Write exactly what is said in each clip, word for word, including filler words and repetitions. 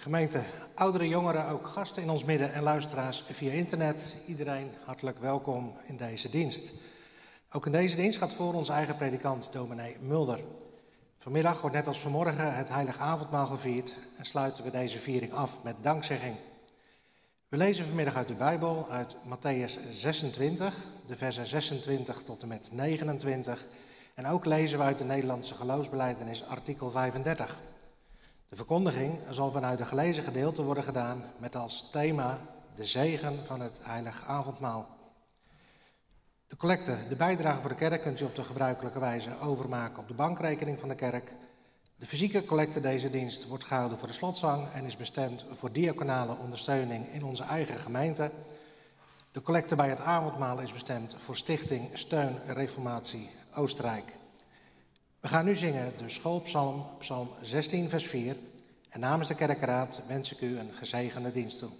Gemeente, oudere, jongeren, ook gasten in ons midden en luisteraars via internet. Iedereen hartelijk welkom in deze dienst. Ook in deze dienst gaat voor onze eigen predikant dominee Mulder. Vanmiddag wordt net als vanmorgen het heilig avondmaal gevierd en sluiten we deze viering af met dankzegging. We lezen vanmiddag uit de Bijbel, uit Mattheüs zesentwintig, de versen zesentwintig tot en met negenentwintig. En ook lezen we uit de Nederlandse geloofsbelijdenis artikel vijfendertig. De verkondiging zal vanuit de gelezen gedeelte worden gedaan met als thema de zegen van het heilig avondmaal. De collecte, de bijdrage voor de kerk, kunt u op de gebruikelijke wijze overmaken op de bankrekening van de kerk. De fysieke collecte deze dienst wordt gehouden voor de slotzang en is bestemd voor diaconale ondersteuning in onze eigen gemeente. De collecte bij het avondmaal is bestemd voor Stichting Steun Reformatie Oostenrijk. We gaan nu zingen de schoolpsalm, psalm zestien vers vier. En namens de kerkenraad wens ik u een gezegende dienst toe.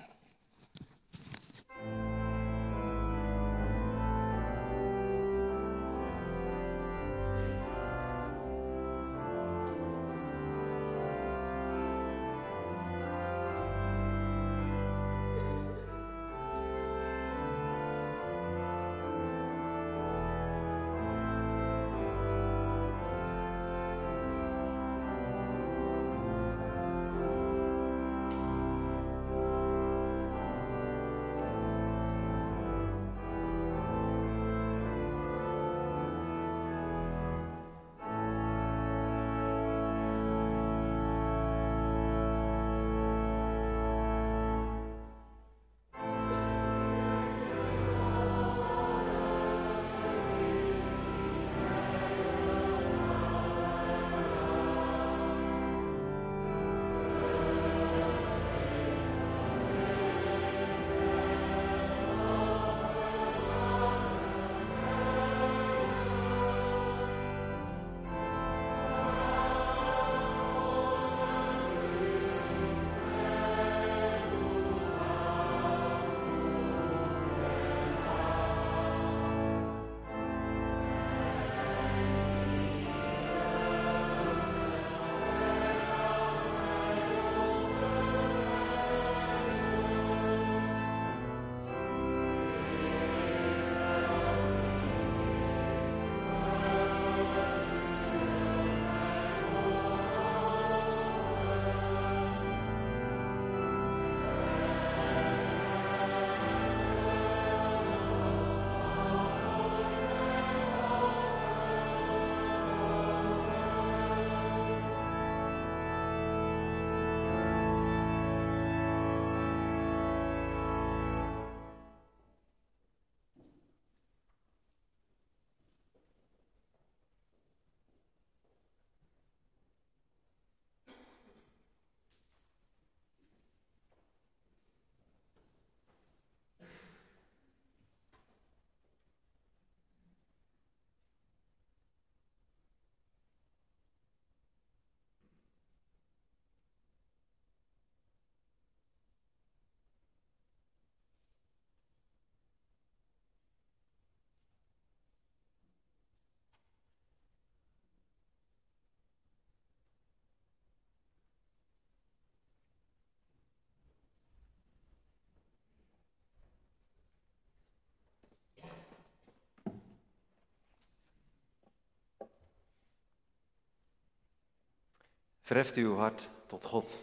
Verheft uw hart tot God.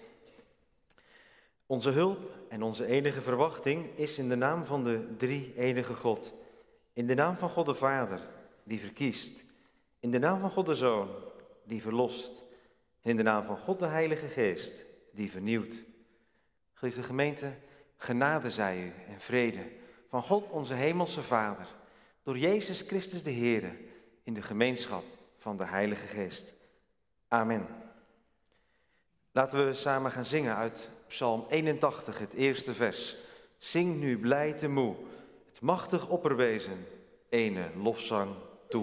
Onze hulp en onze enige verwachting is in de naam van de drie-enige God. In de naam van God de Vader, die verkiest. In de naam van God de Zoon, die verlost. En in de naam van God de Heilige Geest, die vernieuwt. Geliefde gemeente, genade zij u en vrede van God onze Hemelse Vader, door Jezus Christus de Heere, in de gemeenschap van de Heilige Geest. Amen. Laten we samen gaan zingen uit Psalm eenentachtig, het eerste vers. Zing nu blij te moe, het machtig opperwezen, ene lofzang toe.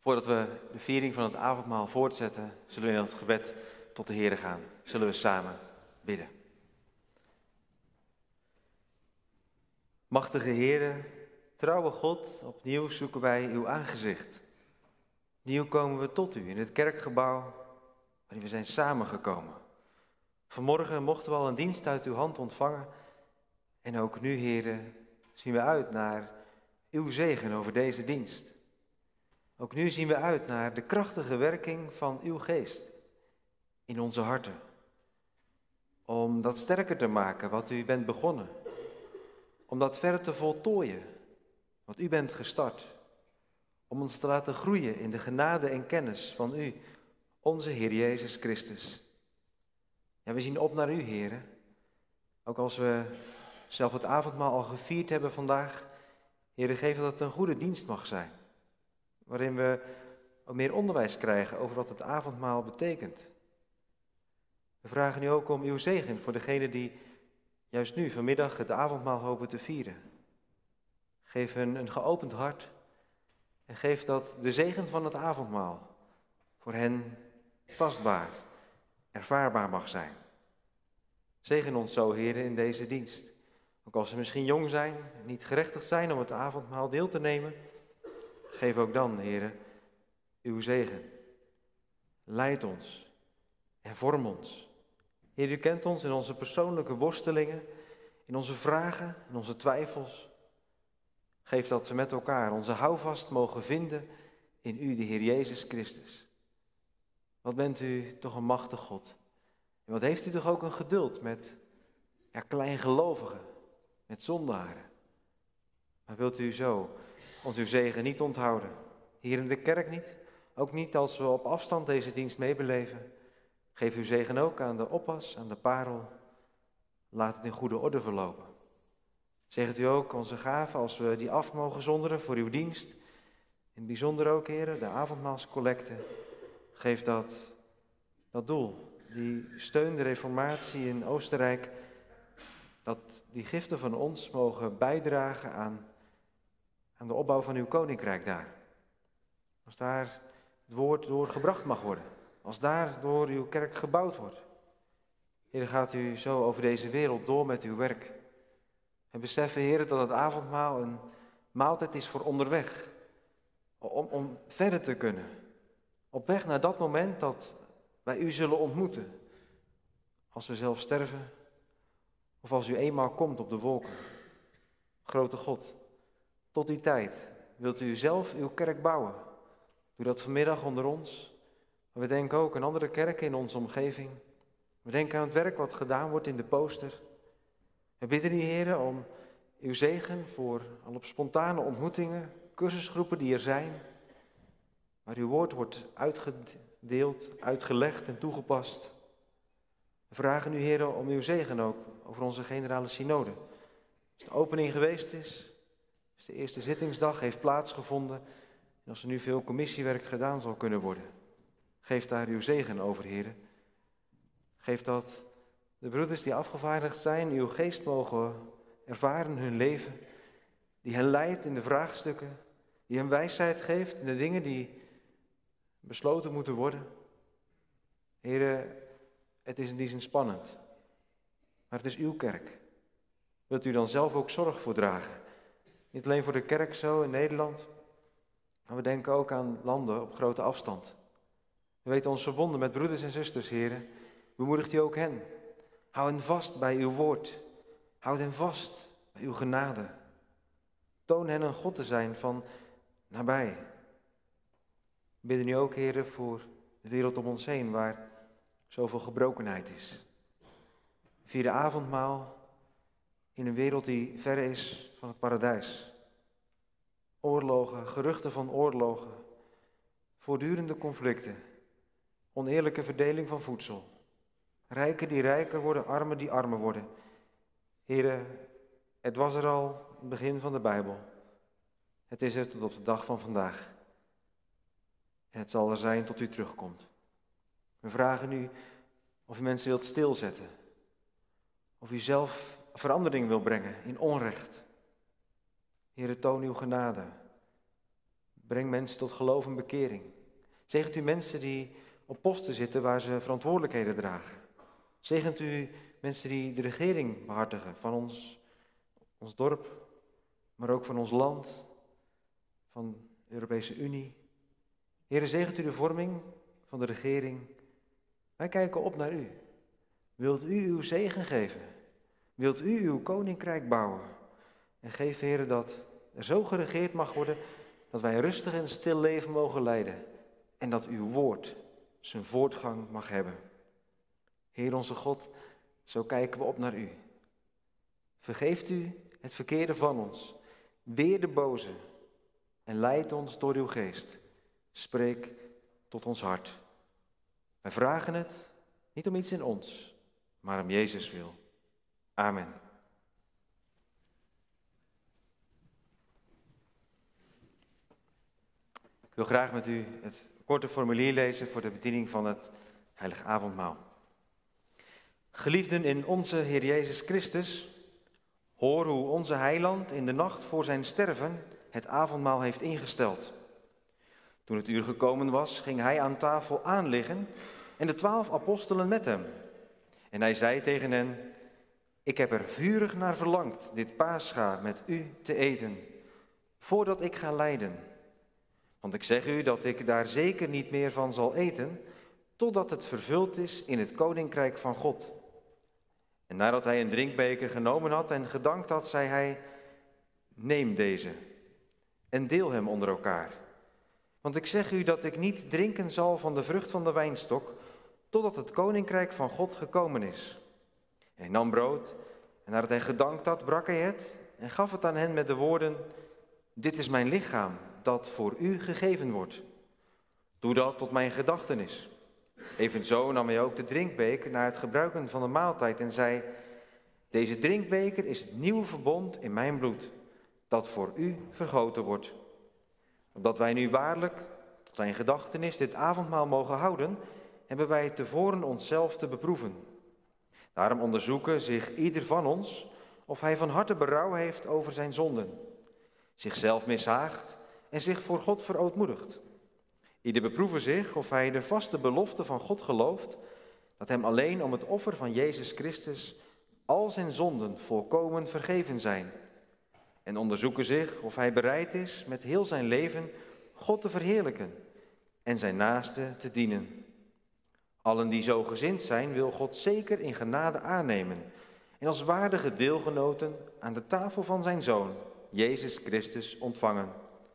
Voordat we de viering van het avondmaal voortzetten, zullen we in het gebed tot de Heere gaan. Zullen we samen bidden. Machtige Heere, trouwe God, opnieuw zoeken wij uw aangezicht. Opnieuw komen we tot u in het kerkgebouw waarin we zijn samengekomen. Vanmorgen mochten we al een dienst uit uw hand ontvangen. En ook nu, Heere, zien we uit naar uw zegen over deze dienst. Ook nu zien we uit naar de krachtige werking van uw geest in onze harten. Om dat sterker te maken wat u bent begonnen. Om dat verder te voltooien wat u bent gestart. Om ons te laten groeien in de genade en kennis van u, onze Heer Jezus Christus. Ja, we zien op naar u, Heere. Ook als we zelf het avondmaal al gevierd hebben vandaag. Heere, geef dat het een goede dienst mag zijn. Waarin we wat meer onderwijs krijgen over wat het avondmaal betekent. We vragen u ook om uw zegen voor degenen die juist nu vanmiddag het avondmaal hopen te vieren. Geef hen een geopend hart en geef dat de zegen van het avondmaal voor hen tastbaar, ervaarbaar mag zijn. Zegen ons zo, Heere, in deze dienst. Ook als ze misschien jong zijn, niet gerechtigd zijn om het avondmaal deel te nemen, geef ook dan, Heere, uw zegen. Leid ons en vorm ons. Heer, u kent ons in onze persoonlijke worstelingen, in onze vragen, in onze twijfels. Geef dat we met elkaar onze houvast mogen vinden in u, de Heer Jezus Christus. Wat bent u toch een machtig God. En wat heeft u toch ook een geduld met ja, kleingelovigen, met zondaren. Maar wilt u zo ons uw zegen niet onthouden? Hier in de kerk niet, ook niet als we op afstand deze dienst meebeleven. Geef uw zegen ook aan de oppas, aan de parel. Laat het in goede orde verlopen. Zegent u ook onze gaven als we die af mogen zonderen voor uw dienst. In het bijzonder ook, heren, de avondmaalscollecte. Geef dat, dat doel, die steun, de reformatie in Oostenrijk, dat die giften van ons mogen bijdragen aan, aan de opbouw van uw koninkrijk daar. Als daar het woord door gebracht mag worden. Als daar door uw kerk gebouwd wordt. Heer, gaat u zo over deze wereld door met uw werk. En beseffen, Heer, dat het avondmaal een maaltijd is voor onderweg. Om, om verder te kunnen. Op weg naar dat moment dat wij u zullen ontmoeten. Als we zelf sterven. Of als u eenmaal komt op de wolken. Grote God, tot die tijd wilt u zelf uw kerk bouwen. Doe dat vanmiddag onder ons. Maar we denken ook aan andere kerken in onze omgeving. We denken aan het werk wat gedaan wordt in de Pooster. We bidden u, Heer, om uw zegen voor al op spontane ontmoetingen, cursusgroepen die er zijn. Waar uw woord wordt uitgedeeld, uitgelegd en toegepast. We vragen u, Heer, om uw zegen ook over onze generale synode. Als de opening geweest is, als de eerste zittingsdag heeft plaatsgevonden en als er nu veel commissiewerk gedaan zal kunnen worden. Geef daar uw zegen over, Heer. Geef dat de broeders die afgevaardigd zijn uw geest mogen ervaren hun leven. Die hen leidt in de vraagstukken. Die hen wijsheid geeft in de dingen die besloten moeten worden. Heer, het is in die zin spannend. Maar het is uw kerk. Wilt u dan zelf ook zorg voor dragen? Niet alleen voor de kerk zo in Nederland. Maar we denken ook aan landen op grote afstand. We weten ons verbonden met broeders en zusters, heren. Bemoedigt u ook hen. Hou hen vast bij uw woord. Houd hen vast bij uw genade. Toon hen een God te zijn van nabij. We bidden u ook, heren, voor de wereld om ons heen, waar zoveel gebrokenheid is. Vier de avondmaal in een wereld die ver is van het paradijs. Oorlogen, geruchten van oorlogen, voortdurende conflicten, oneerlijke verdeling van voedsel. Rijken die rijker worden, armen die armer worden. Heren, het was er al het begin van de Bijbel. Het is er tot op de dag van vandaag. En het zal er zijn tot u terugkomt. We vragen u of u mensen wilt stilzetten. Of u zelf verandering wil brengen in onrecht. Heere, toon uw genade. Breng mensen tot geloof en bekering. Zegent u mensen die op posten zitten waar ze verantwoordelijkheden dragen. Zegent u mensen die de regering behartigen van ons, ons dorp, maar ook van ons land, van de Europese Unie. Heere, zegent u de vorming van de regering. Wij kijken op naar u. Wilt u uw zegen geven? Wilt u uw koninkrijk bouwen? En geef, Heere, dat er zo geregeerd mag worden dat wij rustig en stil leven mogen leiden. En dat uw woord zijn voortgang mag hebben. Heer onze God, zo kijken we op naar u. Vergeeft u het verkeerde van ons. Weer de boze. En leid ons door uw geest. Spreek tot ons hart. Wij vragen het niet om iets in ons, maar om Jezus wil. Amen. Ik wil graag met u het korte formulier lezen voor de bediening van het Heilige Avondmaal. Geliefden in onze Heer Jezus Christus, hoor hoe onze Heiland in de nacht voor zijn sterven het avondmaal heeft ingesteld. Toen het uur gekomen was, ging hij aan tafel aanliggen en de twaalf apostelen met hem. En hij zei tegen hen, ik heb er vurig naar verlangd dit paascha met u te eten, voordat ik ga lijden. Want ik zeg u dat ik daar zeker niet meer van zal eten, totdat het vervuld is in het koninkrijk van God. En nadat hij een drinkbeker genomen had en gedankt had, zei hij, neem deze en deel hem onder elkaar. Want ik zeg u dat ik niet drinken zal van de vrucht van de wijnstok, totdat het koninkrijk van God gekomen is. En hij nam brood en nadat hij gedankt had, brak hij het en gaf het aan hen met de woorden, dit is mijn lichaam, dat voor u gegeven wordt. Doe dat tot mijn gedachtenis. Evenzo nam hij ook de drinkbeker na het gebruiken van de maaltijd en zei, deze drinkbeker is het nieuwe verbond in mijn bloed, dat voor u vergoten wordt. Omdat wij nu waarlijk tot zijn gedachtenis dit avondmaal mogen houden, hebben wij tevoren onszelf te beproeven. Daarom onderzoeken zich ieder van ons of hij van harte berouw heeft over zijn zonden, zichzelf mishaagt en zich voor God verootmoedigt. Ieder beproeven zich of hij de vaste belofte van God gelooft, dat hem alleen om het offer van Jezus Christus al zijn zonden volkomen vergeven zijn. En onderzoeken zich of hij bereid is met heel zijn leven God te verheerlijken en zijn naaste te dienen. Allen die zo gezind zijn, wil God zeker in genade aannemen en als waardige deelgenoten aan de tafel van zijn Zoon, Jezus Christus, ontvangen.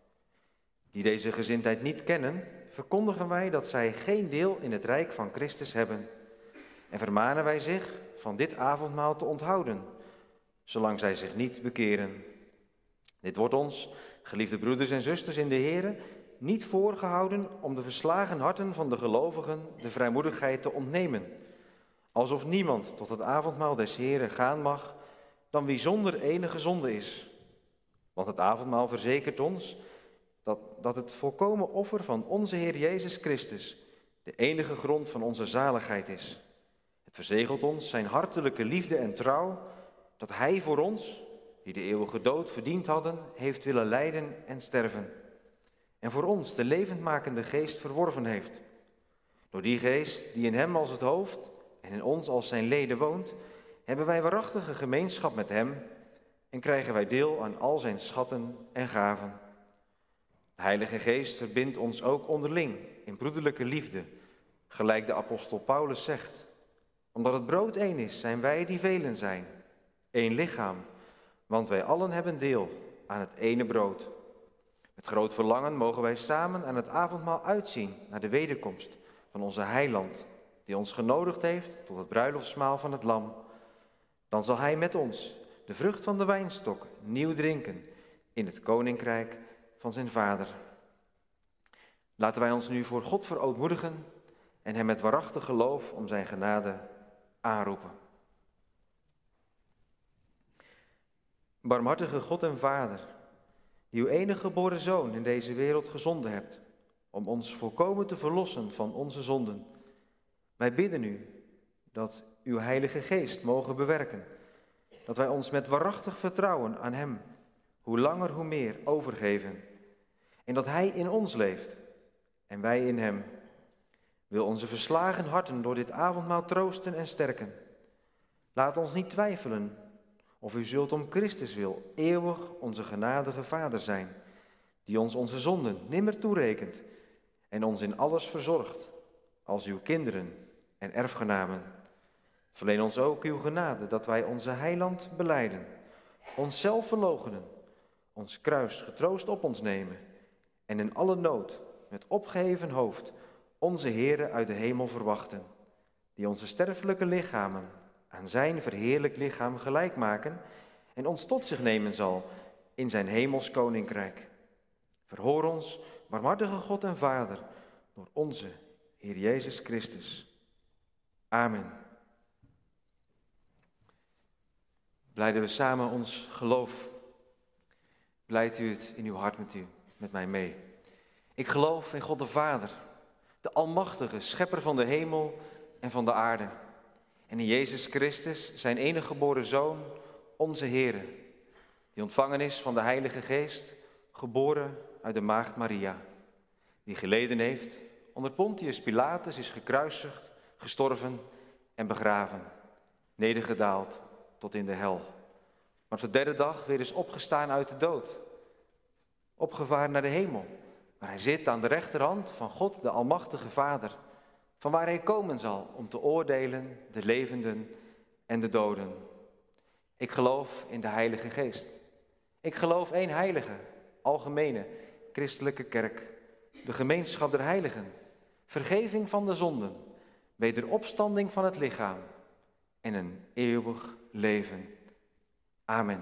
Die deze gezindheid niet kennen, verkondigen wij dat zij geen deel in het rijk van Christus hebben. En vermanen wij zich van dit avondmaal te onthouden, zolang zij zich niet bekeren. Dit wordt ons, geliefde broeders en zusters in de Here, niet voorgehouden om de verslagen harten van de gelovigen de vrijmoedigheid te ontnemen. Alsof niemand tot het avondmaal des Heren gaan mag, dan wie zonder enige zonde is. Want het avondmaal verzekert ons dat, dat het volkomen offer van onze Heer Jezus Christus de enige grond van onze zaligheid is. Het verzegelt ons zijn hartelijke liefde en trouw, dat Hij voor ons, die de eeuwige dood verdiend hadden, heeft willen lijden en sterven. En voor ons de levendmakende geest verworven heeft. Door die geest die in Hem als het hoofd en in ons als zijn leden woont, hebben wij waarachtige gemeenschap met Hem en krijgen wij deel aan al zijn schatten en gaven. De Heilige Geest verbindt ons ook onderling in broederlijke liefde, gelijk de apostel Paulus zegt. Omdat het brood één is, zijn wij die velen zijn, één lichaam, want wij allen hebben deel aan het ene brood. Met groot verlangen mogen wij samen aan het avondmaal uitzien naar de wederkomst van onze Heiland, die ons genodigd heeft tot het bruiloftsmaal van het Lam. Dan zal Hij met ons de vrucht van de wijnstok nieuw drinken in het koninkrijk van zijn Vader. Laten wij ons nu voor God verootmoedigen en Hem met waarachtig geloof om zijn genade aanroepen. Barmhartige God en Vader, die uw enige geboren Zoon in deze wereld gezonden hebt, om ons volkomen te verlossen van onze zonden. Wij bidden u dat uw Heilige Geest mogen bewerken, dat wij ons met waarachtig vertrouwen aan Hem, hoe langer hoe meer, overgeven. en dat Hij in ons leeft en wij in Hem. Wil onze verslagen harten door dit avondmaal troosten en sterken. Laat ons niet twijfelen of u zult om Christus wil eeuwig onze genadige Vader zijn, die ons onze zonden nimmer toerekent en ons in alles verzorgt, als uw kinderen en erfgenamen. Verleen ons ook uw genade, dat wij onze heiland belijden, onszelf verloochenen, ons kruis getroost op ons nemen en in alle nood met opgeheven hoofd onze Heere uit de hemel verwachten, die onze sterfelijke lichamen aan zijn verheerlijk lichaam gelijk maken en ons tot zich nemen zal in zijn hemels koninkrijk. Verhoor ons, barmhartige God en Vader, door onze Heer Jezus Christus. Amen. Blijden we samen ons geloof. Blijdt u het in uw hart met u, met mij mee. Ik geloof in God de Vader, de almachtige schepper van de hemel en van de aarde. En in Jezus Christus, zijn enige geboren Zoon, onze Heere, die ontvangen is van de Heilige Geest, geboren uit de maagd Maria, die geleden heeft, onder Pontius Pilatus is gekruisigd, gestorven en begraven, nedergedaald tot in de hel. Maar op de derde dag weer is opgestaan uit de dood, opgevaren naar de hemel, waar hij zit aan de rechterhand van God, de almachtige Vader, van waar hij komen zal om te oordelen de levenden en de doden. Ik geloof in de Heilige Geest. Ik geloof één heilige, algemene, christelijke kerk, de gemeenschap der heiligen, vergeving van de zonden, wederopstanding van het lichaam en een eeuwig leven. Amen.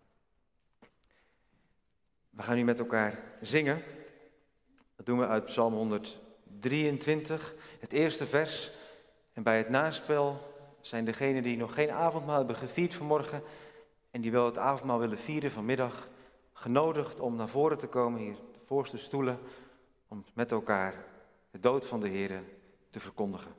We gaan nu met elkaar zingen. Dat doen we uit Psalm honderddrieëntwintig, het eerste vers. En bij het naspel zijn degenen die nog geen avondmaal hebben gevierd vanmorgen en die wel het avondmaal willen vieren vanmiddag, genodigd om naar voren te komen, hier de voorste stoelen, om met elkaar de dood van de Heere te verkondigen.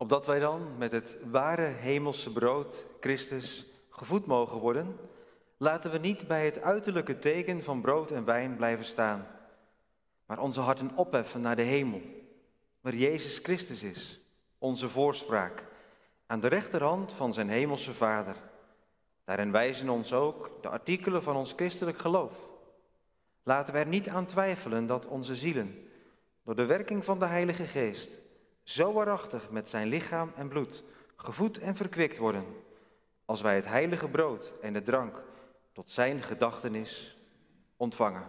Opdat wij dan met het ware hemelse brood, Christus, gevoed mogen worden, laten we niet bij het uiterlijke teken van brood en wijn blijven staan, maar onze harten opheffen naar de hemel, waar Jezus Christus is, onze voorspraak, aan de rechterhand van zijn hemelse Vader. Daarin wijzen ons ook de artikelen van ons christelijk geloof. Laten we er niet aan twijfelen dat onze zielen, door de werking van de Heilige Geest, zo waarachtig met zijn lichaam en bloed gevoed en verkwikt worden, als wij het heilige brood en de drank tot zijn gedachtenis ontvangen.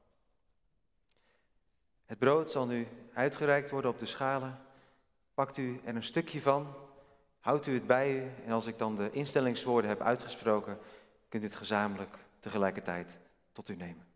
Het brood zal nu uitgereikt worden op de schalen. Pakt u er een stukje van, houdt u het bij u en als ik dan de instellingswoorden heb uitgesproken, kunt u het gezamenlijk tegelijkertijd tot u nemen.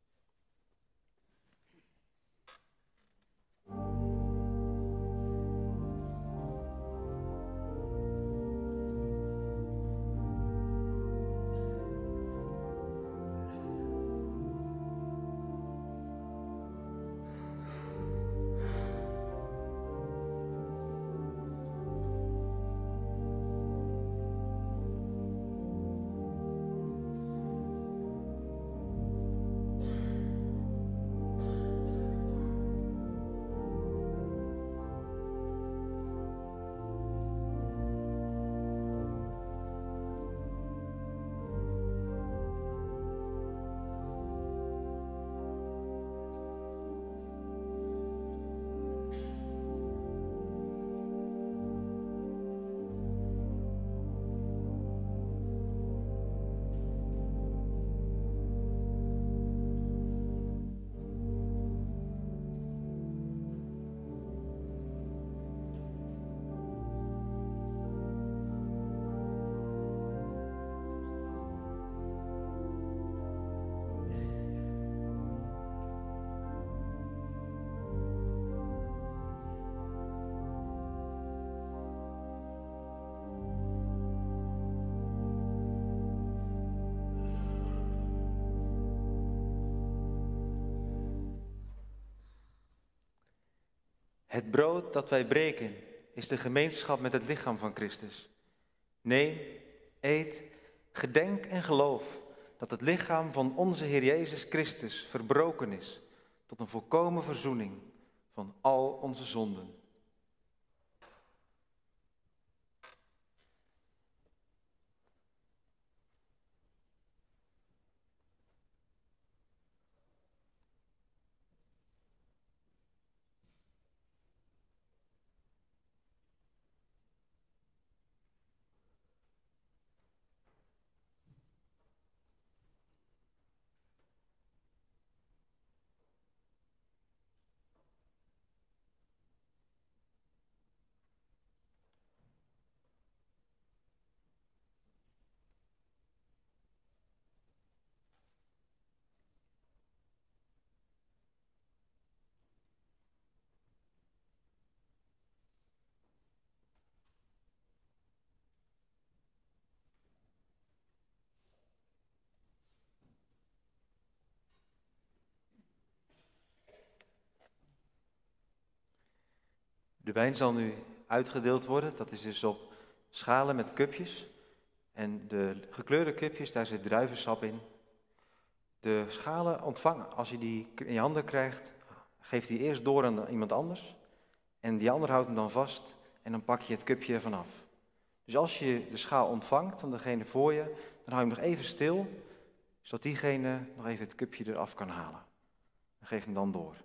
Het brood dat wij breken is de gemeenschap met het lichaam van Christus. Neem, eet, gedenk en geloof dat het lichaam van onze Heer Jezus Christus verbroken is tot een volkomen verzoening van al onze zonden. De wijn zal nu uitgedeeld worden, dat is dus op schalen met cupjes. En de gekleurde cupjes, daar zit druivensap in. De schalen ontvangen, als je die in je handen krijgt, geef die eerst door aan iemand anders. En die ander houdt hem dan vast en dan pak je het cupje ervan af. Dus als je de schaal ontvangt van degene voor je, dan hou je hem nog even stil, zodat diegene nog even het cupje eraf kan halen. En geef hem dan door.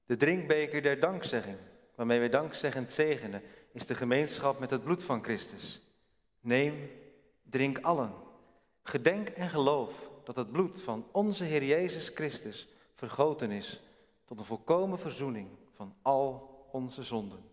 De drinkbeker der dankzegging, waarmee wij dankzeggend zegenen, is de gemeenschap met het bloed van Christus. Neem, drink allen. Gedenk en geloof dat het bloed van onze Heer Jezus Christus vergoten is tot een volkomen verzoening van al onze zonden.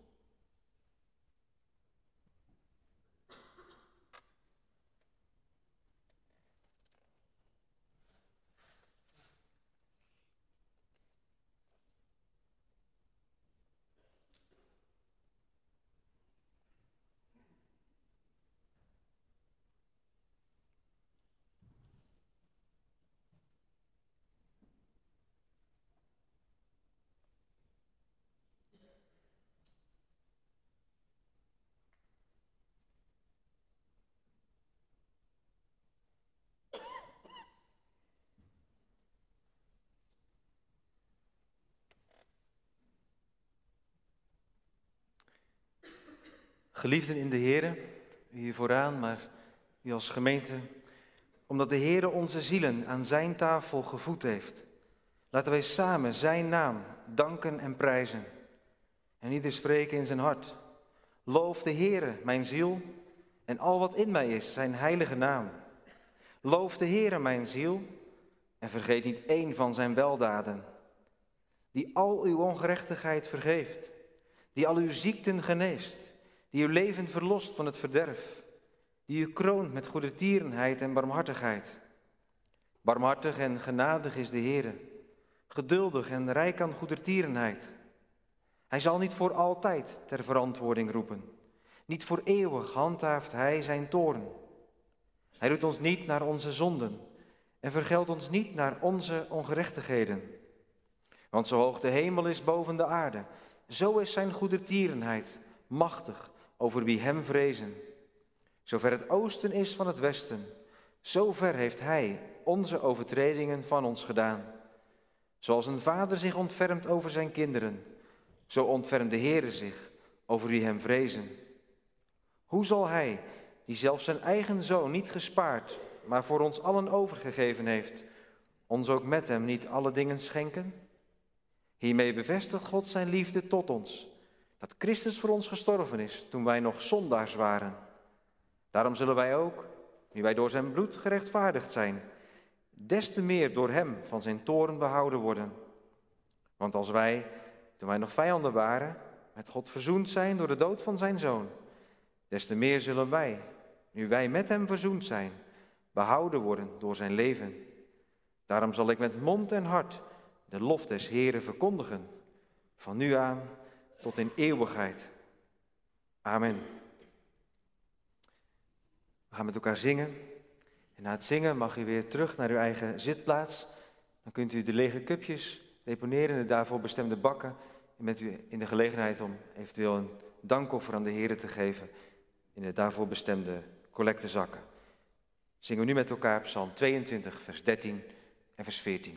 Geliefden in de Heere, u hier vooraan, maar u als gemeente, omdat de Heere onze zielen aan zijn tafel gevoed heeft, laten wij samen zijn naam danken en prijzen. En ieder spreken in zijn hart. Loof de Heere, mijn ziel, en al wat in mij is, zijn heilige naam. Loof de Heere, mijn ziel, en vergeet niet één van zijn weldaden. Die al uw ongerechtigheid vergeeft, die al uw ziekten geneest, die uw leven verlost van het verderf, die u kroont met goedertierenheid en barmhartigheid. Barmhartig en genadig is de Heere, geduldig en rijk aan goedertierenheid. Hij zal niet voor altijd ter verantwoording roepen, niet voor eeuwig handhaaft hij zijn toorn. Hij doet ons niet naar onze zonden en vergeldt ons niet naar onze ongerechtigheden. Want zo hoog de hemel is boven de aarde, zo is zijn goedertierenheid machtig over wie hem vrezen. Zover het oosten is van het westen, zo ver heeft hij onze overtredingen van ons gedaan. Zoals een vader zich ontfermt over zijn kinderen, zo ontfermt de Heere zich over wie hem vrezen. Hoe zal hij, die zelfs zijn eigen zoon niet gespaard, maar voor ons allen overgegeven heeft, ons ook met hem niet alle dingen schenken? Hiermee bevestigt God zijn liefde tot ons, dat Christus voor ons gestorven is toen wij nog zondaars waren. Daarom zullen wij ook, nu wij door zijn bloed gerechtvaardigd zijn, des te meer door hem van zijn toorn behouden worden. Want als wij, toen wij nog vijanden waren, met God verzoend zijn door de dood van zijn zoon, des te meer zullen wij, nu wij met hem verzoend zijn, behouden worden door zijn leven. Daarom zal ik met mond en hart de lof des Heeren verkondigen, van nu aan tot in eeuwigheid. Amen. We gaan met elkaar zingen. En na het zingen mag u weer terug naar uw eigen zitplaats. Dan kunt u de lege cupjes deponeren in de daarvoor bestemde bakken. En bent u in de gelegenheid om eventueel een dankoffer aan de Heere te geven in de daarvoor bestemde collectezakken. Zingen we nu met elkaar Psalm tweeëntwintig, vers dertien en vers veertien.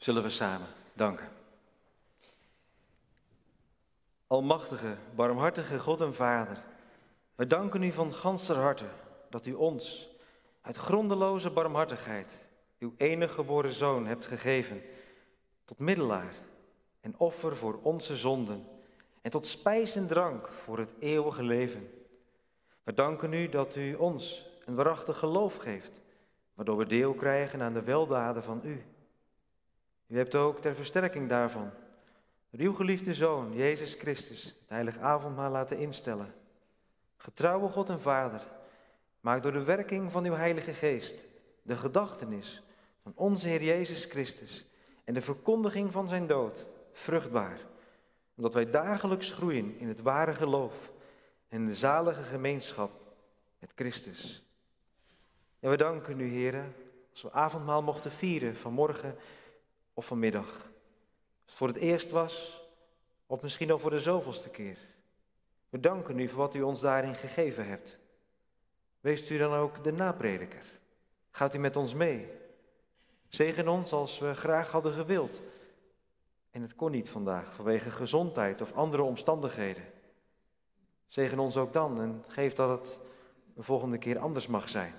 Zullen we samen danken. Almachtige, barmhartige God en Vader, wij danken u van ganser harte dat u ons uit grondeloze barmhartigheid uw enige geboren Zoon hebt gegeven tot middelaar en offer voor onze zonden en tot spijs en drank voor het eeuwige leven. We danken u dat u ons een waarachtig geloof geeft, waardoor we deel krijgen aan de weldaden van u. U hebt ook ter versterking daarvan door uw geliefde Zoon, Jezus Christus, het heilig avondmaal laten instellen. Getrouwe God en Vader, maak door de werking van uw Heilige Geest de gedachtenis van onze Heer Jezus Christus en de verkondiging van zijn dood vruchtbaar, omdat wij dagelijks groeien in het ware geloof en de zalige gemeenschap met Christus. En we danken u, Heere, als we avondmaal mochten vieren vanmorgen of vanmiddag. Als het voor het eerst was, of misschien al voor de zoveelste keer. We danken u voor wat u ons daarin gegeven hebt. Wees u dan ook de naprediker. Gaat u met ons mee. Zegen ons als we graag hadden gewild. En het kon niet vandaag vanwege gezondheid of andere omstandigheden. Zegen ons ook dan en geef dat het de volgende keer anders mag zijn.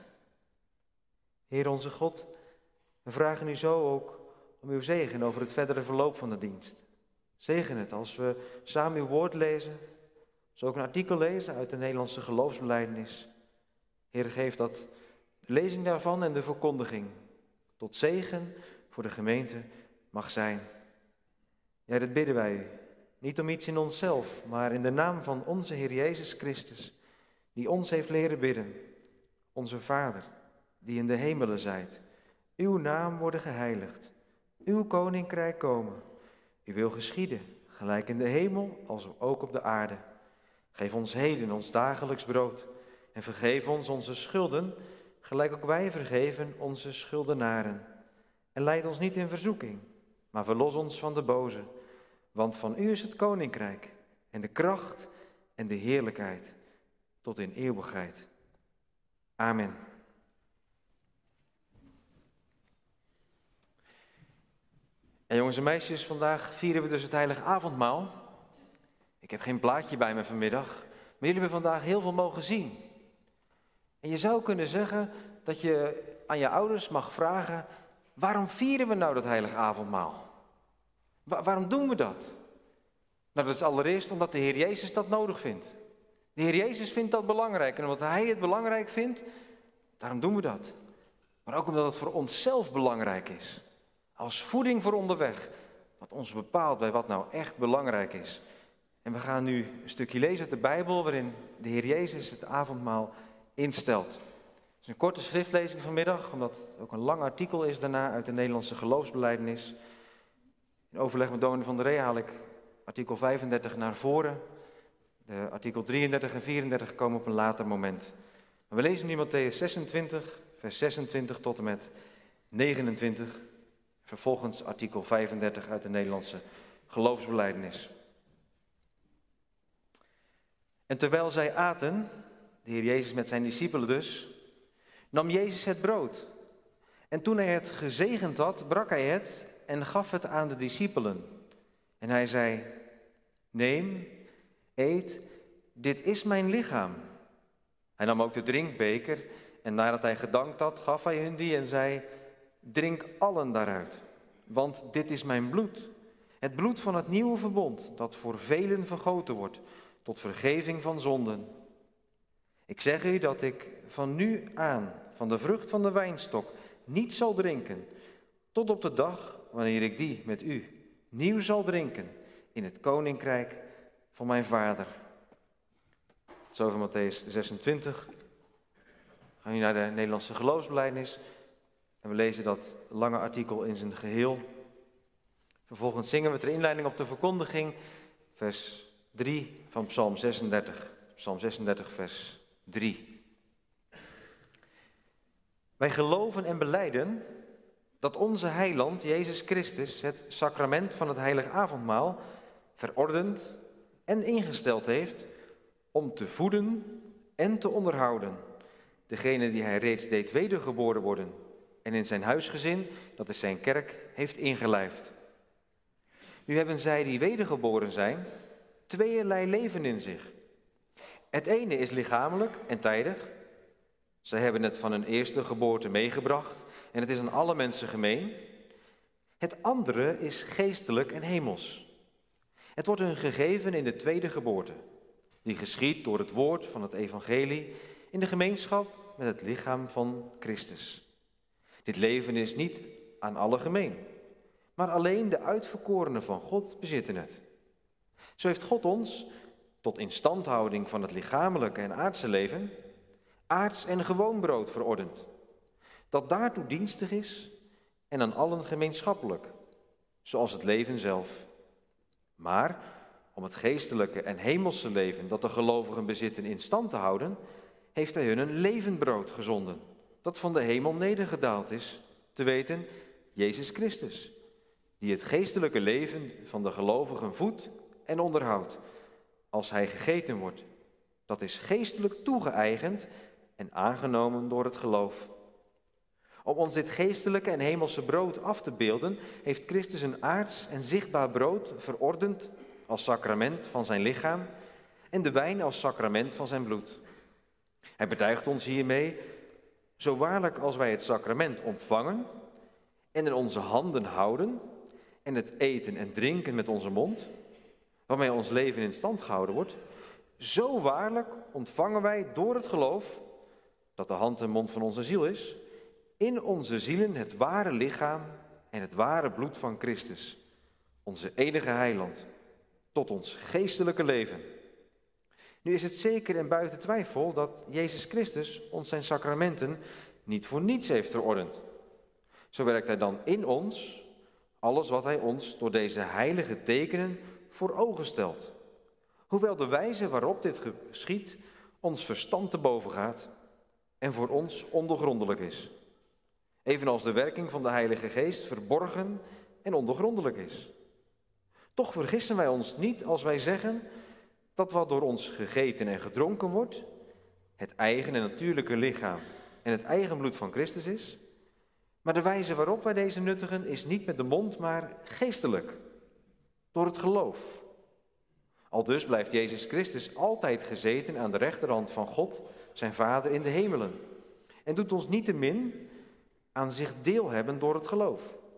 Heer onze God, we vragen u zo ook om uw zegen over het verdere verloop van de dienst. Zegen het als we samen uw woord lezen, zo ook een artikel lezen uit de Nederlandse geloofsbelijdenis. Heer, geef dat de lezing daarvan en de verkondiging tot zegen voor de gemeente mag zijn. Ja, dat bidden wij u. Niet om iets in onszelf, maar in de naam van onze Heer Jezus Christus, die ons heeft leren bidden. Onze Vader, die in de hemelen zijt. Uw naam worden geheiligd. Uw koninkrijk komen. Uw wil geschieden, gelijk in de hemel als ook op de aarde. Geef ons heden ons dagelijks brood. En vergeef ons onze schulden, gelijk ook wij vergeven onze schuldenaren. En leid ons niet in verzoeking, maar verlos ons van de boze. Want van u is het koninkrijk en de kracht en de heerlijkheid tot in eeuwigheid. Amen. En jongens en meisjes, vandaag vieren we dus het heilige avondmaal. Ik heb geen plaatje bij me vanmiddag, maar jullie hebben vandaag heel veel mogen zien. En je zou kunnen zeggen dat je aan je ouders mag vragen, waarom vieren we nou dat heilige avondmaal? Wa- waarom doen we dat? Nou, dat is allereerst omdat de Heer Jezus dat nodig vindt. De Heer Jezus vindt dat belangrijk en omdat Hij het belangrijk vindt, daarom doen we dat. Maar ook omdat het voor onszelf belangrijk is. Als voeding voor onderweg, wat ons bepaalt bij wat nou echt belangrijk is. En we gaan nu een stukje lezen uit de Bijbel waarin de Heer Jezus het avondmaal instelt. Het is een korte schriftlezing vanmiddag, omdat het ook een lang artikel is daarna uit de Nederlandse geloofsbelijdenis. In overleg met dominee van der Ree haal ik artikel vijfendertig naar voren. De artikel drieëndertig en vierendertig komen op een later moment. Maar we lezen nu Mattheüs zesentwintig, vers zesentwintig tot en met negenentwintig. Vervolgens artikel vijfendertig uit de Nederlandse geloofsbelijdenis. En terwijl zij aten, de Heer Jezus met zijn discipelen dus, nam Jezus het brood. En toen hij het gezegend had, brak hij het en gaf het aan de discipelen. En hij zei, neem, eet, dit is mijn lichaam. Hij nam ook de drinkbeker en nadat hij gedankt had, gaf hij hun die en zei, drink allen daaruit, want dit is mijn bloed. Het bloed van het nieuwe verbond, dat voor velen vergoten wordt, tot vergeving van zonden. Ik zeg u dat ik van nu aan van de vrucht van de wijnstok niet zal drinken, tot op de dag wanneer ik die met u nieuw zal drinken in het koninkrijk van mijn Vader. Tot zover Mattheüs zesentwintig. We gaan nu naar de Nederlandse geloofsbelijdenis en we lezen dat lange artikel in zijn geheel. Vervolgens zingen we ter inleiding op de verkondiging, vers drie van Psalm zesendertig. Psalm zesendertig, vers drie. Wij geloven en belijden dat onze heiland, Jezus Christus, het sacrament van het heilig avondmaal verordend en ingesteld heeft om te voeden en te onderhouden. Degene die hij reeds deed wedergeboren worden en in zijn huisgezin, dat is zijn kerk, heeft ingelijfd. Nu hebben zij die wedergeboren zijn, tweeërlei leven in zich. Het ene is lichamelijk en tijdig. Zij hebben het van hun eerste geboorte meegebracht en het is aan alle mensen gemeen. Het andere is geestelijk en hemels. Het wordt hun gegeven in de tweede geboorte, die geschiedt door het woord van het evangelie in de gemeenschap met het lichaam van Christus. Dit leven is niet aan alle gemeen, maar alleen de uitverkorenen van God bezitten het. Zo heeft God ons, tot instandhouding van het lichamelijke en aardse leven, aards en gewoon brood verordend, dat daartoe dienstig is en aan allen gemeenschappelijk, zoals het leven zelf. Maar om het geestelijke en hemelse leven dat de gelovigen bezitten in stand te houden, heeft hij hun een levend brood gezonden, dat van de hemel nedergedaald is, te weten Jezus Christus, die het geestelijke leven van de gelovigen voedt en onderhoudt, als hij gegeten wordt. Dat is geestelijk toegeëigend en aangenomen door het geloof. Om ons dit geestelijke en hemelse brood af te beelden, heeft Christus een aards en zichtbaar brood verordend als sacrament van zijn lichaam en de wijn als sacrament van zijn bloed. Hij betuigt ons hiermee, zo waarlijk als wij het sacrament ontvangen en in onze handen houden en het eten en drinken met onze mond, waarmee ons leven in stand gehouden wordt, zo waarlijk ontvangen wij door het geloof, dat de hand en mond van onze ziel is, in onze zielen het ware lichaam en het ware bloed van Christus, onze enige heiland, tot ons geestelijke leven. Nu is het zeker en buiten twijfel dat Jezus Christus ons zijn sacramenten niet voor niets heeft verordend. Zo werkt hij dan in ons alles wat hij ons door deze heilige tekenen voor ogen stelt. Hoewel de wijze waarop dit geschiedt ons verstand te boven gaat en voor ons ondoorgrondelijk is. Evenals de werking van de Heilige Geest verborgen en ondoorgrondelijk is. Toch vergissen wij ons niet als wij zeggen dat wat door ons gegeten en gedronken wordt, het eigen en natuurlijke lichaam en het eigen bloed van Christus is. Maar de wijze waarop wij deze nuttigen is niet met de mond, maar geestelijk, door het geloof. Aldus blijft Jezus Christus altijd gezeten aan de rechterhand van God, zijn Vader in de hemelen, en doet ons niettemin aan zich deel hebben door het geloof.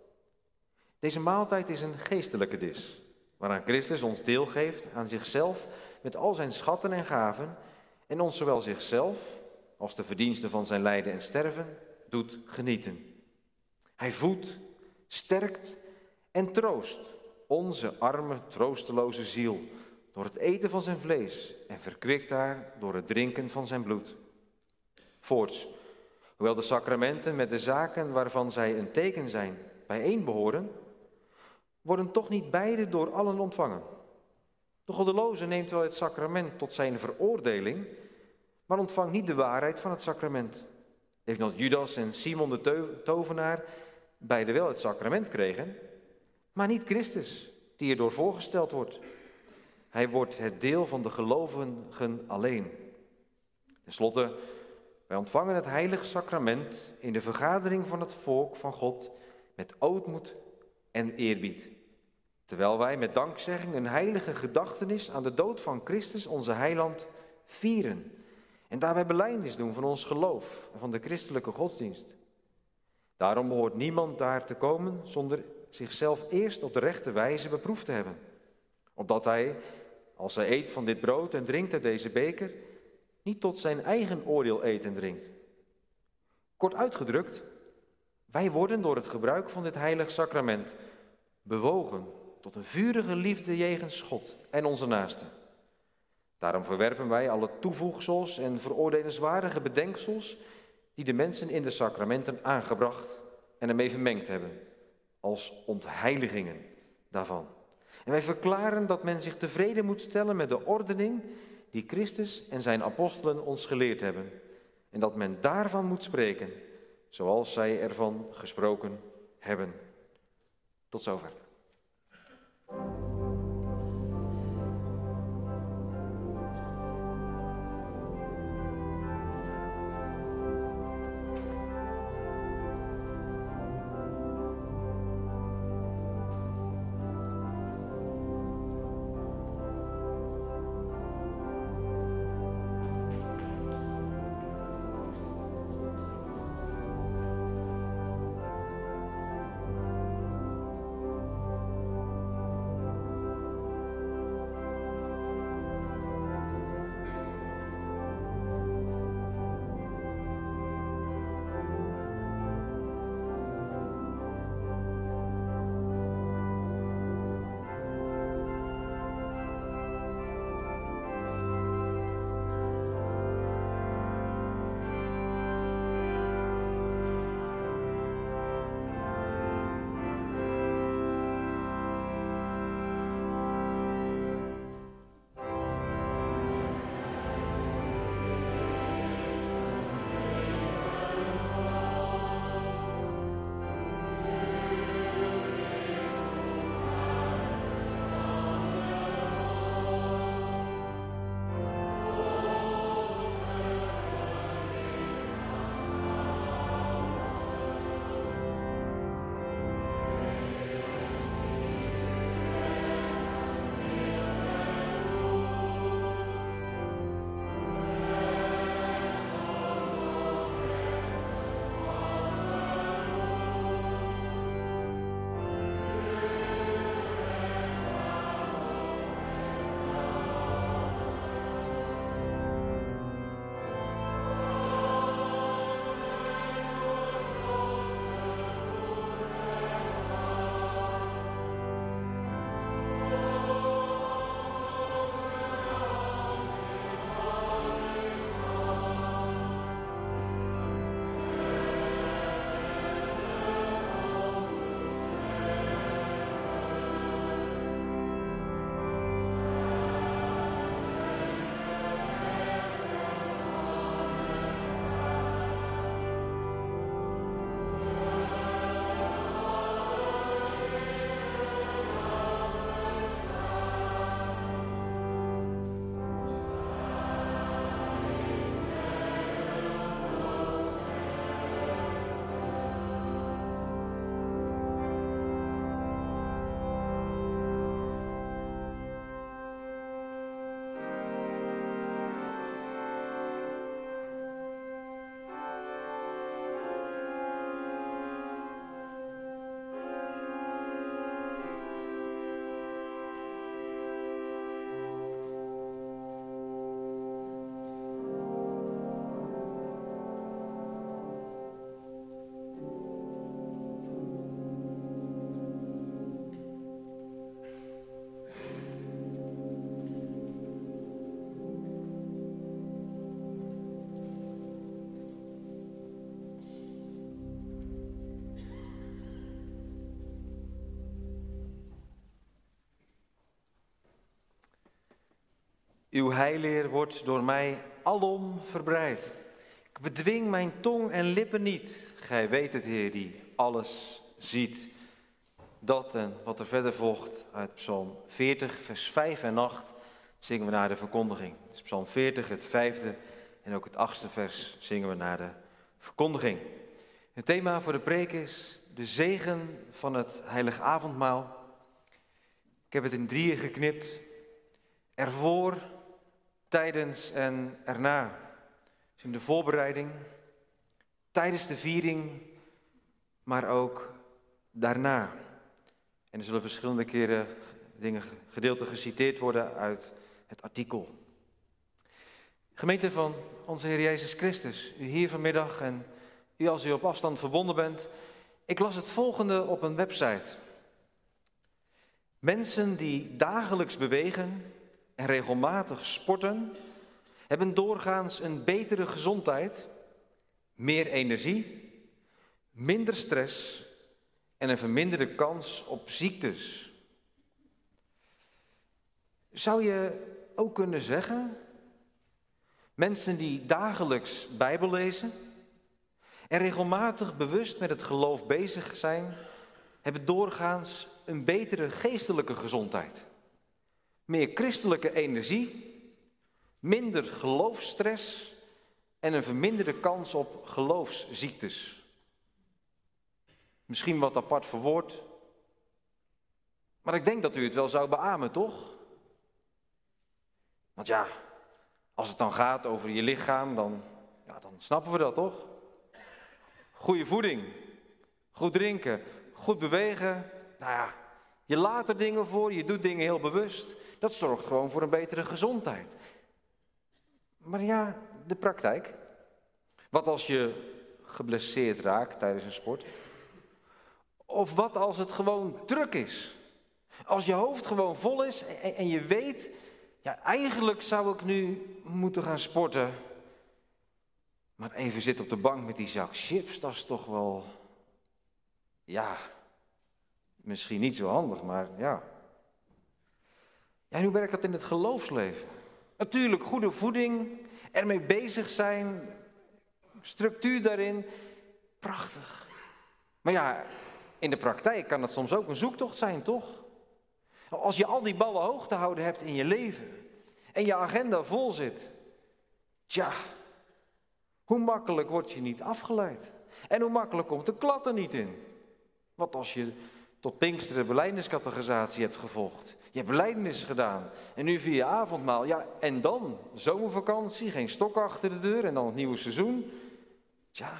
Deze maaltijd is een geestelijke dis, waaraan Christus ons deel geeft aan zichzelf met al zijn schatten en gaven en ons zowel zichzelf als de verdiensten van zijn lijden en sterven doet genieten. Hij voedt, sterkt en troost onze arme, troosteloze ziel door het eten van zijn vlees en verkwikt haar door het drinken van zijn bloed. Voorts, hoewel de sacramenten met de zaken waarvan zij een teken zijn bijeen behoren, worden toch niet beide door allen ontvangen. De goddeloze neemt wel het sacrament tot zijn veroordeling, maar ontvangt niet de waarheid van het sacrament. Evenals Judas en Simon de tovenaar beide wel het sacrament kregen, maar niet Christus, die erdoor voorgesteld wordt. Hij wordt het deel van de gelovigen alleen. Ten slotte, wij ontvangen het heilige sacrament in de vergadering van het volk van God met ootmoed en eerbied. Terwijl wij met dankzegging een heilige gedachtenis aan de dood van Christus, onze heiland, vieren. En daarbij belijdenis doen van ons geloof en van de christelijke godsdienst. Daarom behoort niemand daar te komen zonder zichzelf eerst op de rechte wijze beproefd te hebben. Opdat hij, als hij eet van dit brood en drinkt uit deze beker, niet tot zijn eigen oordeel eet en drinkt. Kort uitgedrukt, wij worden door het gebruik van dit heilig sacrament bewogen tot een vurige liefde jegens God en onze naasten. Daarom verwerpen wij alle toevoegsels en veroordelenswaardige bedenksels die de mensen in de sacramenten aangebracht en ermee vermengd hebben, als ontheiligingen daarvan. En wij verklaren dat men zich tevreden moet stellen met de ordening die Christus en zijn apostelen ons geleerd hebben, en dat men daarvan moet spreken, zoals zij ervan gesproken hebben. Tot zover. Uw heilleer wordt door mij alom verbreid. Ik bedwing mijn tong en lippen niet. Gij weet het, Heer, die alles ziet. Dat en wat er verder volgt uit Psalm veertig, vers vijf en acht, zingen we naar de verkondiging. Dus Psalm veertig, het vijfde en ook het achtste vers zingen we naar de verkondiging. Het thema voor de preek is de zegen van het heilige avondmaal. Ik heb het in drieën geknipt. Ervoor, tijdens en erna. Dus in de voorbereiding, tijdens de viering, maar ook daarna. En er zullen verschillende keren dingen, gedeelten geciteerd worden uit het artikel. Gemeente van onze Heer Jezus Christus, u hier vanmiddag en u als u op afstand verbonden bent. Ik las het volgende op een website. Mensen die dagelijks bewegen en regelmatig sporten, hebben doorgaans een betere gezondheid, meer energie, minder stress en een verminderde kans op ziektes. Zou je ook kunnen zeggen, mensen die dagelijks Bijbel lezen en regelmatig bewust met het geloof bezig zijn, hebben doorgaans een betere geestelijke gezondheid, meer christelijke energie, minder geloofsstress en een verminderde kans op geloofsziektes. Misschien wat apart verwoord, maar ik denk dat u het wel zou beamen, toch? Want ja, als het dan gaat over je lichaam, dan, ja, dan snappen we dat, toch? Goede voeding, goed drinken, goed bewegen. Nou ja, je laat er dingen voor, je doet dingen heel bewust. Dat zorgt gewoon voor een betere gezondheid. Maar ja, de praktijk. Wat als je geblesseerd raakt tijdens een sport? Of wat als het gewoon druk is? Als je hoofd gewoon vol is en, en je weet, ja, eigenlijk zou ik nu moeten gaan sporten. Maar even zitten op de bank met die zak chips, dat is toch wel, ja, misschien niet zo handig, maar ja. Ja, en hoe werkt dat in het geloofsleven? Natuurlijk goede voeding, ermee bezig zijn, structuur daarin, prachtig. Maar ja, in de praktijk kan het soms ook een zoektocht zijn, toch? Als je al die ballen hoog te houden hebt in je leven en je agenda vol zit, tja, hoe makkelijk word je niet afgeleid? En hoe makkelijk komt de klad er niet in? Wat als je tot Pinksteren belijdeniscatechisatie hebt gevolgd. Je hebt belijdenis gedaan. En nu via avondmaal. Ja, en dan zomervakantie, geen stok achter de deur en dan het nieuwe seizoen. Tja.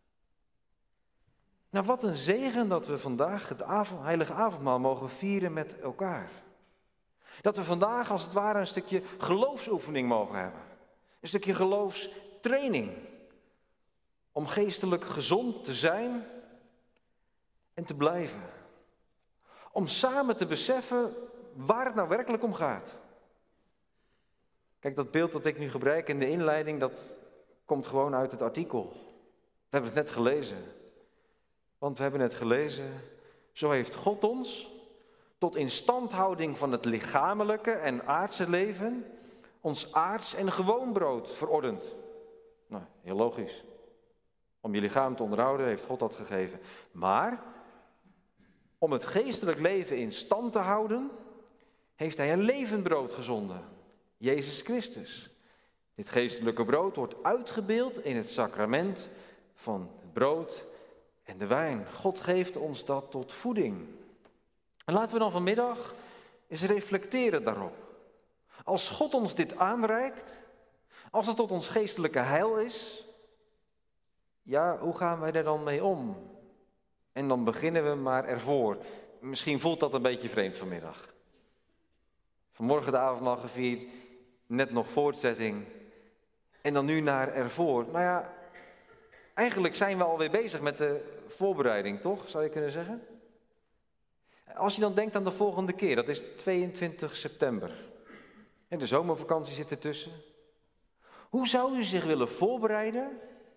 Nou, wat een zegen dat we vandaag het avond, heilige avondmaal mogen vieren met elkaar. Dat we vandaag als het ware een stukje geloofsoefening mogen hebben. Een stukje geloofstraining. Om geestelijk gezond te zijn en te blijven. Om samen te beseffen waar het nou werkelijk om gaat. Kijk, dat beeld dat ik nu gebruik in de inleiding, dat komt gewoon uit het artikel. We hebben het net gelezen. Want we hebben het gelezen, zo heeft God ons tot instandhouding van het lichamelijke en aardse leven ons aards en gewoon brood verordend. Nou, heel logisch. Om je lichaam te onderhouden heeft God dat gegeven. Maar om het geestelijk leven in stand te houden, heeft hij een levend brood gezonden. Jezus Christus. Dit geestelijke brood wordt uitgebeeld in het sacrament van het brood en de wijn. God geeft ons dat tot voeding. En laten we dan vanmiddag eens reflecteren daarop. Als God ons dit aanreikt, als het tot ons geestelijke heil is, ja, hoe gaan wij er dan mee om? En dan beginnen we maar ervoor. Misschien voelt dat een beetje vreemd vanmiddag. Vanmorgen de avondmaal gevierd, net nog voortzetting. En dan nu naar ervoor. Nou ja, eigenlijk zijn we alweer bezig met de voorbereiding, toch? Zou je kunnen zeggen? Als je dan denkt aan de volgende keer, dat is tweeëntwintig september. En de zomervakantie zit ertussen. Hoe zou u zich willen voorbereiden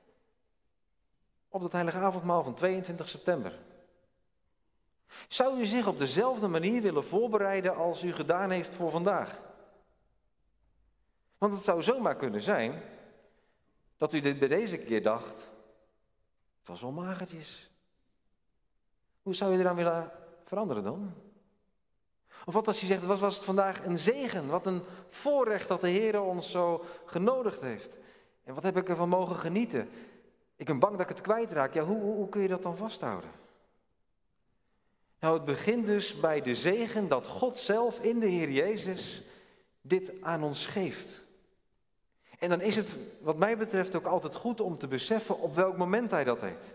op dat heilige avondmaal van tweeëntwintig september? Zou u zich op dezelfde manier willen voorbereiden als u gedaan heeft voor vandaag? Want het zou zomaar kunnen zijn dat u dit bij deze keer dacht, het was wel magertjes. Hoe zou je eraan willen veranderen dan? Of wat als je zegt, wat was het vandaag een zegen, wat een voorrecht dat de Heer ons zo genodigd heeft. En wat heb ik ervan mogen genieten? Ik ben bang dat ik het kwijtraak. Ja, hoe, hoe, hoe kun je dat dan vasthouden? Nou, het begint dus bij de zegen dat God zelf in de Heer Jezus dit aan ons geeft. En dan is het wat mij betreft ook altijd goed om te beseffen op welk moment hij dat deed.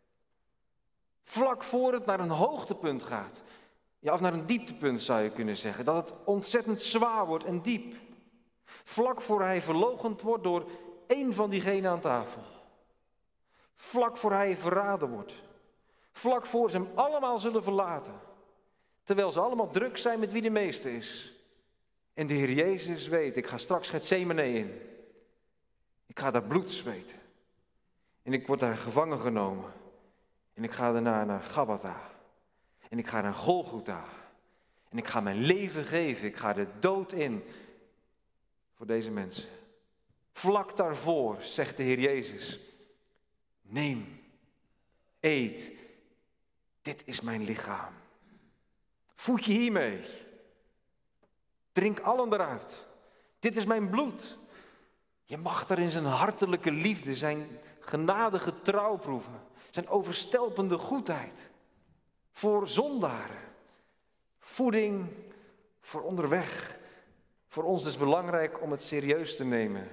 Vlak voor het naar een hoogtepunt gaat. Ja, of naar een dieptepunt zou je kunnen zeggen. Dat het ontzettend zwaar wordt en diep. Vlak voor hij verloochend wordt door één van diegenen aan tafel. Vlak voor hij verraden wordt. Vlak voor ze hem allemaal zullen verlaten. Terwijl ze allemaal druk zijn met wie de meeste is. En de Heer Jezus weet, ik ga straks Getsemane in. Ik ga daar bloed zweten. En ik word daar gevangen genomen. En ik ga daarna naar Gabbatha. En ik ga naar Golgotha. En ik ga mijn leven geven. Ik ga de dood in. Voor deze mensen. Vlak daarvoor zegt de Heer Jezus. Neem. Eet. Dit is mijn lichaam. Voed je hiermee. Drink allen eruit. Dit is mijn bloed. Je mag daar in zijn hartelijke liefde, zijn genadige trouw proeven. Zijn overstelpende goedheid. Voor zondaren. Voeding voor onderweg. Voor ons dus belangrijk om het serieus te nemen.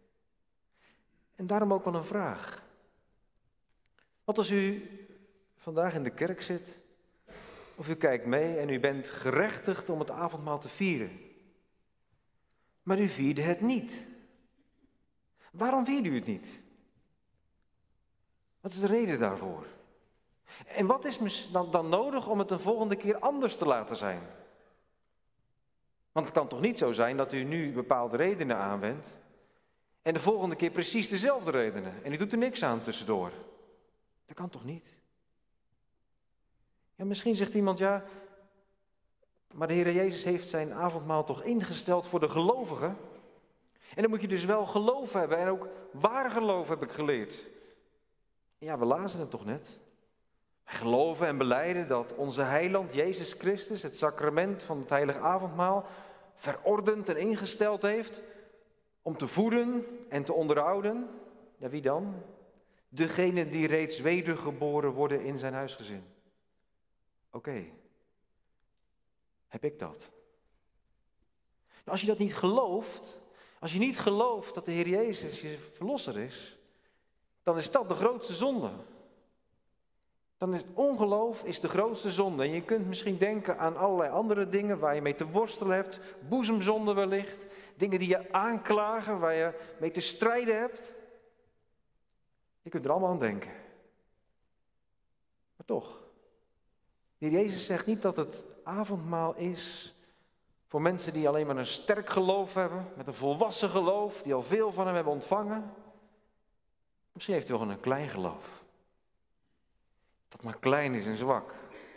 En daarom ook wel een vraag. Wat als u vandaag in de kerk zit, of u kijkt mee en u bent gerechtigd om het avondmaal te vieren. Maar u vierde het niet. Waarom vierde u het niet? Wat is de reden daarvoor? En wat is dan, dan nodig om het een volgende keer anders te laten zijn? Want het kan toch niet zo zijn dat u nu bepaalde redenen aanwendt en de volgende keer precies dezelfde redenen en u doet er niks aan tussendoor. Dat kan toch niet? Ja, misschien zegt iemand, ja, maar de Heer Jezus heeft zijn avondmaal toch ingesteld voor de gelovigen? En dan moet je dus wel geloof hebben en ook waar geloof heb ik geleerd. Ja, we lazen het toch net. Wij geloven en belijden dat onze heiland Jezus Christus het sacrament van het heilige avondmaal verordend en ingesteld heeft om te voeden en te onderhouden. Ja, wie dan? Degenen die reeds wedergeboren worden in zijn huisgezin. Oké, okay. Heb ik dat? Nou, als je dat niet gelooft, als je niet gelooft dat de Heer Jezus je verlosser is, dan is dat de grootste zonde. Dan is ongeloof is de grootste zonde. En je kunt misschien denken aan allerlei andere dingen waar je mee te worstelen hebt, boezemzonde wellicht, dingen die je aanklagen, waar je mee te strijden hebt. Je kunt er allemaal aan denken. Maar toch, de Heer Jezus zegt niet dat het avondmaal is voor mensen die alleen maar een sterk geloof hebben, met een volwassen geloof, die al veel van hem hebben ontvangen. Misschien heeft u wel een klein geloof. Dat maar klein is en zwak.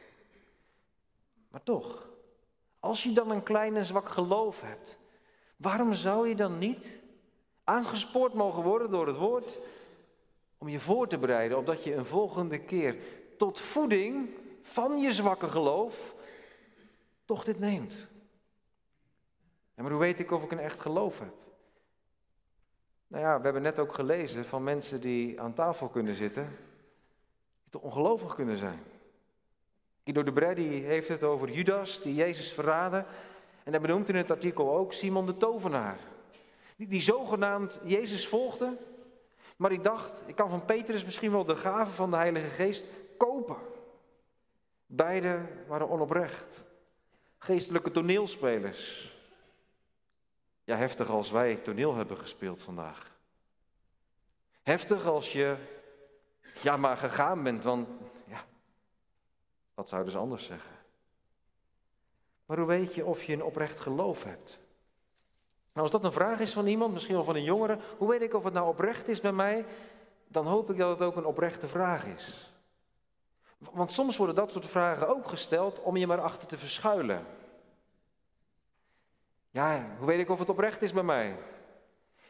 Maar toch, als je dan een klein en zwak geloof hebt, waarom zou je dan niet aangespoord mogen worden door het woord om je voor te bereiden, opdat je een volgende keer tot voeding van je zwakke geloof toch dit neemt? Ja, maar hoe weet ik of ik een echt geloof heb? Nou ja, we hebben net ook gelezen van mensen die aan tafel kunnen zitten, die toch ongelovig kunnen zijn. Guido de Brij die heeft het over Judas, die Jezus verraadde. En hij benoemt in het artikel ook Simon de tovenaar. Die, die zogenaamd Jezus volgde, maar die dacht, ik kan van Petrus misschien wel de gave van de Heilige Geest kopen. Beiden waren onoprecht. Geestelijke toneelspelers. Ja, heftig als wij toneel hebben gespeeld vandaag. Heftig als je, ja, maar gegaan bent, want, ja, wat zouden ze anders zeggen? Maar hoe weet je of je een oprecht geloof hebt? Nou, als dat een vraag is van iemand, misschien wel van een jongere, hoe weet ik of het nou oprecht is bij mij? Dan hoop ik dat het ook een oprechte vraag is. Want soms worden dat soort vragen ook gesteld om je maar achter te verschuilen. Ja, hoe weet ik of het oprecht is bij mij?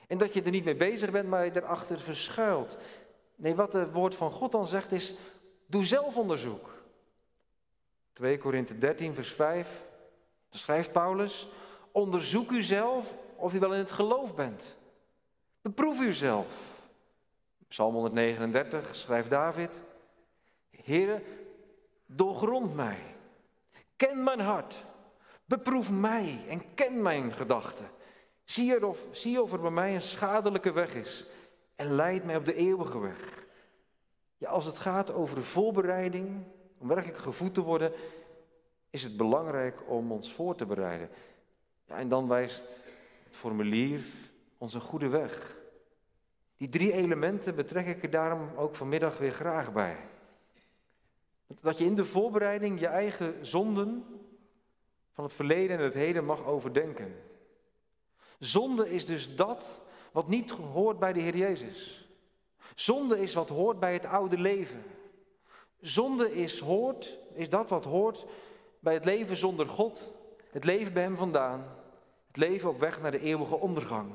En dat je er niet mee bezig bent, maar je erachter verschuilt. Nee, wat het woord van God dan zegt is, doe zelf onderzoek. twee Korinthe dertien vers vijf, daar schrijft Paulus, onderzoek uzelf of u wel in het geloof bent. Beproef uzelf. Psalm honderdnegenendertig schrijft David, Heere, doorgrond mij, ken mijn hart, beproef mij en ken mijn gedachten. Zie, er of, zie of er bij mij een schadelijke weg is en leid mij op de eeuwige weg. Ja, als het gaat over de voorbereiding, om werkelijk gevoed te worden, is het belangrijk om ons voor te bereiden. Ja, en dan wijst het formulier ons een goede weg. Die drie elementen betrek ik er daarom ook vanmiddag weer graag bij. Dat je in de voorbereiding je eigen zonden van het verleden en het heden mag overdenken. Zonde is dus dat wat niet hoort bij de Heer Jezus. Zonde is wat hoort bij het oude leven. Zonde is, hoort, is dat wat hoort bij het leven zonder God, het leven bij Hem vandaan, het leven op weg naar de eeuwige ondergang.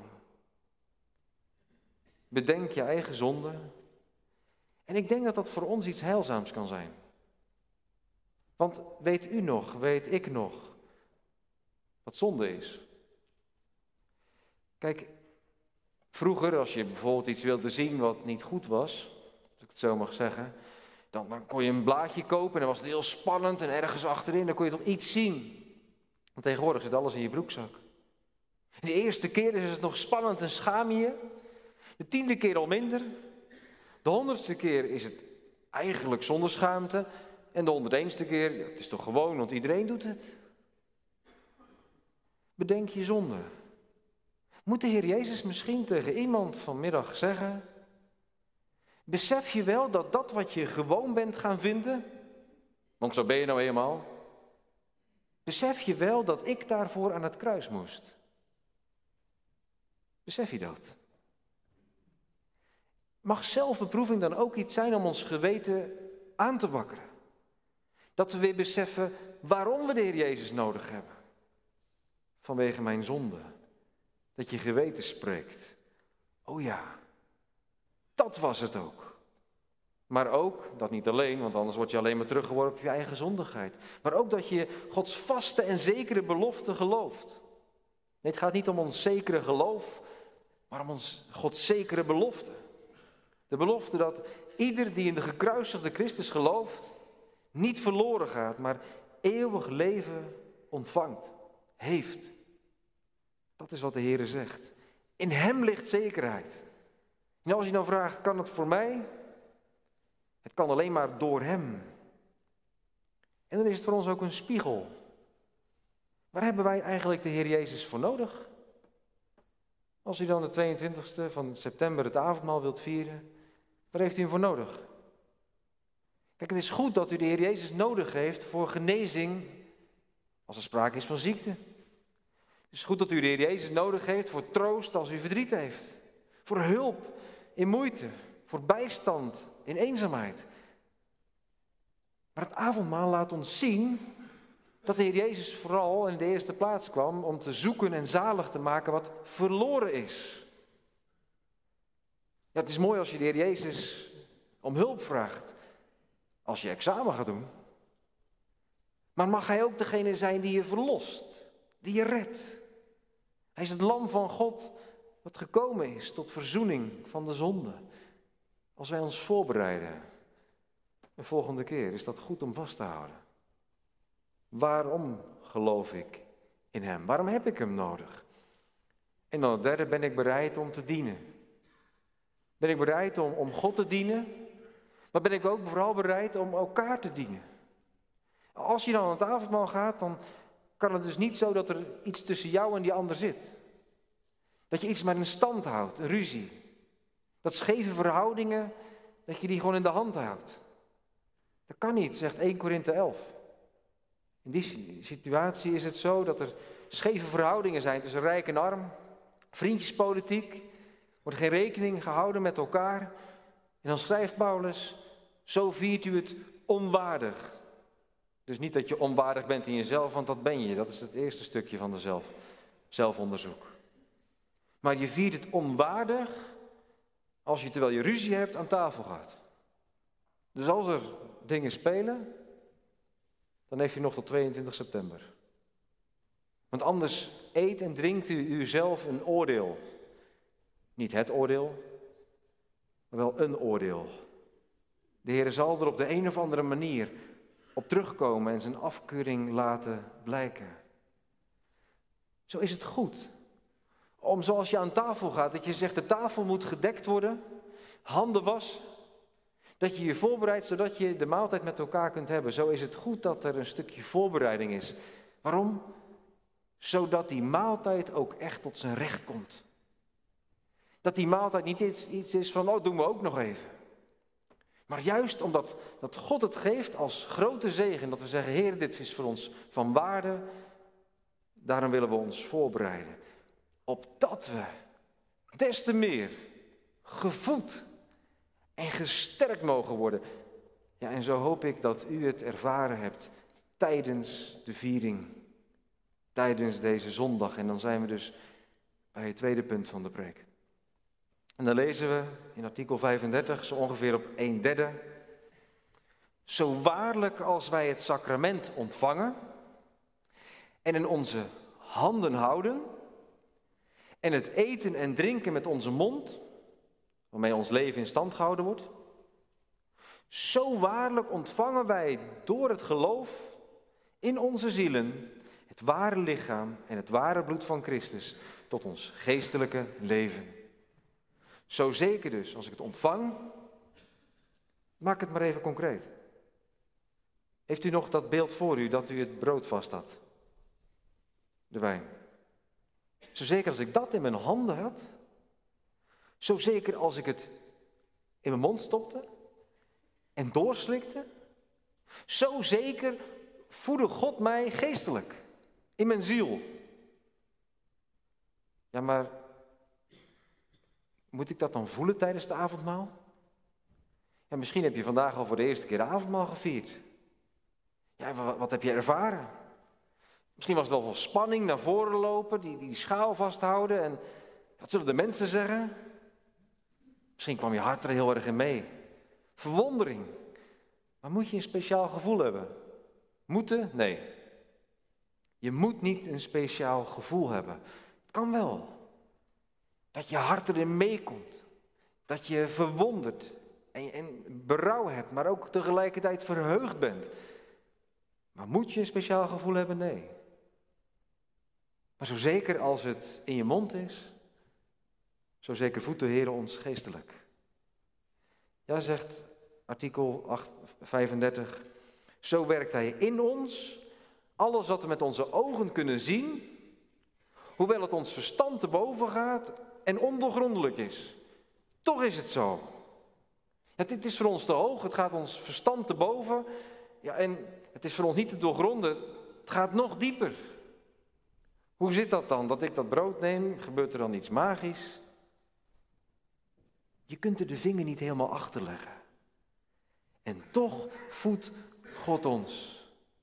Bedenk je eigen zonde. En ik denk dat dat voor ons iets heilzaams kan zijn. Want weet u nog, weet ik nog, wat zonde is? Kijk, vroeger als je bijvoorbeeld iets wilde zien wat niet goed was, als ik het zo mag zeggen, dan, dan kon je een blaadje kopen en dan was het heel spannend en ergens achterin, dan kon je toch iets zien. Want tegenwoordig zit alles in je broekzak. De eerste keer is het nog spannend en schaam je je. De tiende keer al minder. De honderdste keer is het eigenlijk zonder schaamte. En de honderdeenste keer, ja, het is toch gewoon, want iedereen doet het. Bedenk je zonde. Moet de Heer Jezus misschien tegen iemand vanmiddag zeggen, besef je wel dat dat wat je gewoon bent gaan vinden, want zo ben je nou eenmaal, besef je wel dat ik daarvoor aan het kruis moest? Besef je dat? Mag zelfbeproeving dan ook iets zijn om ons geweten aan te wakkeren? Dat we weer beseffen waarom we de Heer Jezus nodig hebben. Vanwege mijn zonde. Dat je geweten spreekt. Oh ja, dat was het ook. Maar ook, dat niet alleen, want anders word je alleen maar teruggeworpen op je eigen zondigheid. Maar ook dat je Gods vaste en zekere belofte gelooft. Nee, het gaat niet om ons zekere geloof, maar om ons Gods zekere belofte. De belofte dat ieder die in de gekruisigde Christus gelooft, niet verloren gaat, maar eeuwig leven ontvangt, heeft. Dat is wat de Heer zegt. In Hem ligt zekerheid. En als je nou vraagt, kan het voor mij? Het kan alleen maar door Hem. En dan is het voor ons ook een spiegel. Waar hebben wij eigenlijk de Heer Jezus voor nodig? Als u dan de tweeëntwintigste van september het avondmaal wilt vieren, waar heeft u hem voor nodig? Kijk, het is goed dat u de Heer Jezus nodig heeft voor genezing als er sprake is van ziekte. Het is goed dat u de Heer Jezus nodig heeft voor troost als u verdriet heeft. Voor hulp in moeite, voor bijstand in eenzaamheid. Maar het avondmaal laat ons zien dat de Heer Jezus vooral in de eerste plaats kwam om te zoeken en zalig te maken wat verloren is. Ja, het is mooi als je de Heer Jezus om hulp vraagt als je examen gaat doen. Maar mag Hij ook degene zijn die je verlost, die je redt. Hij is het lam van God wat gekomen is tot verzoening van de zonde. Als wij ons voorbereiden, de volgende keer is dat goed om vast te houden. Waarom geloof ik in Hem? Waarom heb ik Hem nodig? En dan het derde, ben ik bereid om te dienen? Ben ik bereid om, om God te dienen? Maar ben ik ook vooral bereid om elkaar te dienen? Als je dan aan het avondmaal gaat, dan kan het dus niet zo dat er iets tussen jou en die ander zit. Dat je iets maar in stand houdt, een ruzie. Dat scheve verhoudingen, dat je die gewoon in de hand houdt. Dat kan niet, zegt Eerste Korinthe elf. In die situatie is het zo dat er scheve verhoudingen zijn tussen rijk en arm. Vriendjespolitiek, wordt geen rekening gehouden met elkaar. En dan schrijft Paulus, zo viert u het onwaardig. Dus niet dat je onwaardig bent in jezelf, want dat ben je. Dat is het eerste stukje van de zelf, zelfonderzoek. Maar je viert het onwaardig als je terwijl je ruzie hebt aan tafel gaat. Dus als er dingen spelen, dan heeft u nog tot tweeëntwintig september. Want anders eet en drinkt u uzelf een oordeel. Niet het oordeel, maar wel een oordeel. De Heer zal er op de een of andere manier op terugkomen en zijn afkeuring laten blijken. Zo is het goed. Om zoals je aan tafel gaat, dat je zegt de tafel moet gedekt worden, handen was, dat je je voorbereidt zodat je de maaltijd met elkaar kunt hebben. Zo is het goed dat er een stukje voorbereiding is. Waarom? Zodat die maaltijd ook echt tot zijn recht komt. Dat die maaltijd niet iets, iets is van, oh, doen we ook nog even. Maar juist omdat dat God het geeft als grote zegen, dat we zeggen, Heer, dit is voor ons van waarde, daarom willen we ons voorbereiden. Opdat we des te meer gevoed en gesterkt mogen worden. Ja, en zo hoop ik dat u het ervaren hebt tijdens de viering, tijdens deze zondag. En dan zijn we dus bij het tweede punt van de preek. En dan lezen we in artikel vijfendertig, zo ongeveer op een derde. Zo waarlijk als wij het sacrament ontvangen en in onze handen houden en het eten en drinken met onze mond, waarmee ons leven in stand gehouden wordt, zo waarlijk ontvangen wij door het geloof in onze zielen het ware lichaam en het ware bloed van Christus tot ons geestelijke leven. Zo zeker dus, als ik het ontvang, maak het maar even concreet. Heeft u nog dat beeld voor u dat u het brood vast had? De wijn. Zo zeker als ik dat in mijn handen had, zo zeker als ik het in mijn mond stopte en doorslikte, zo zeker voedde God mij geestelijk, in mijn ziel. Ja, maar moet ik dat dan voelen tijdens het avondmaal? Ja, misschien heb je vandaag al voor de eerste keer de avondmaal gevierd. Ja, wat, wat heb je ervaren? Misschien was het wel wel spanning, naar voren lopen, die, die schaal vasthouden en wat zullen de mensen zeggen? Misschien kwam je hart er heel erg in mee. Verwondering. Maar moet je een speciaal gevoel hebben? Moeten? Nee. Je moet niet een speciaal gevoel hebben. Het kan wel. Dat je hart erin meekomt. Dat je verwonderd en, en berouw hebt, maar ook tegelijkertijd verheugd bent. Maar moet je een speciaal gevoel hebben? Nee. Maar zo zeker als het in je mond is, zo zeker voedt de Heer ons geestelijk. Ja, zegt artikel vijfendertig, zo werkt Hij in ons, alles wat we met onze ogen kunnen zien, hoewel het ons verstand te boven gaat en ondoorgrondelijk is. Toch is het zo. Ja, dit is voor ons te hoog, het gaat ons verstand te boven. Ja, en het is voor ons niet te doorgronden, het gaat nog dieper. Hoe zit dat dan? Dat ik dat brood neem, gebeurt er dan iets magisch? Je kunt er de vinger niet helemaal achter leggen. En toch voedt God ons.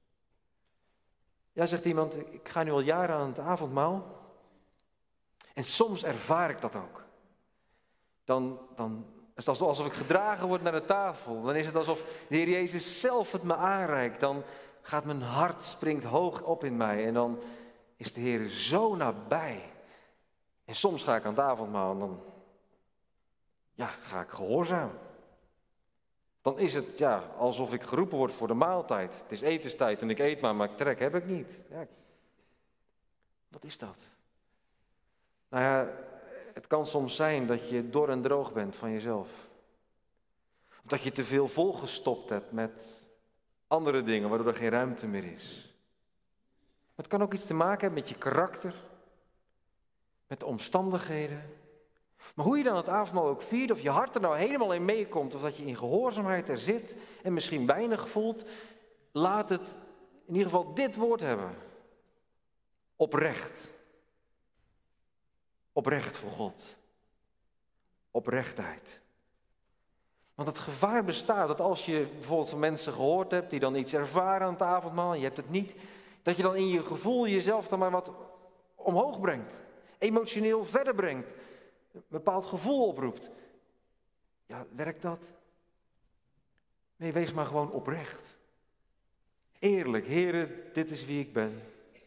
Ja, zegt iemand, ik ga nu al jaren aan het avondmaal. En soms ervaar ik dat ook. Dan, dan is het alsof ik gedragen word naar de tafel. Dan is het alsof de Heer Jezus zelf het me aanreikt. Dan gaat mijn hart, springt hoog op in mij. En dan is de Heer zo nabij. En soms ga ik aan het avondmaal en dan ja, ga ik gehoorzaam. Dan is het ja, alsof ik geroepen word voor de maaltijd. Het is etenstijd en ik eet maar, maar ik trek heb ik niet. Ja. Wat is dat? Nou ja, het kan soms zijn dat je dor en droog bent van jezelf. Of dat je te veel volgestopt hebt met andere dingen, waardoor er geen ruimte meer is. Het kan ook iets te maken hebben met je karakter, met de omstandigheden. Maar hoe je dan het avondmaal ook viert, of je hart er nou helemaal in meekomt, of dat je in gehoorzaamheid er zit en misschien weinig voelt, laat het in ieder geval dit woord hebben. Oprecht. Oprecht voor God. Oprechtheid. Want het gevaar bestaat dat als je bijvoorbeeld van mensen gehoord hebt die dan iets ervaren aan het avondmaal, en je hebt het niet, dat je dan in je gevoel jezelf dan maar wat omhoog brengt. emotioneel verder brengt, een bepaald gevoel oproept. Ja, werkt dat? Nee, wees maar gewoon oprecht. Eerlijk, Heere, dit is wie ik ben.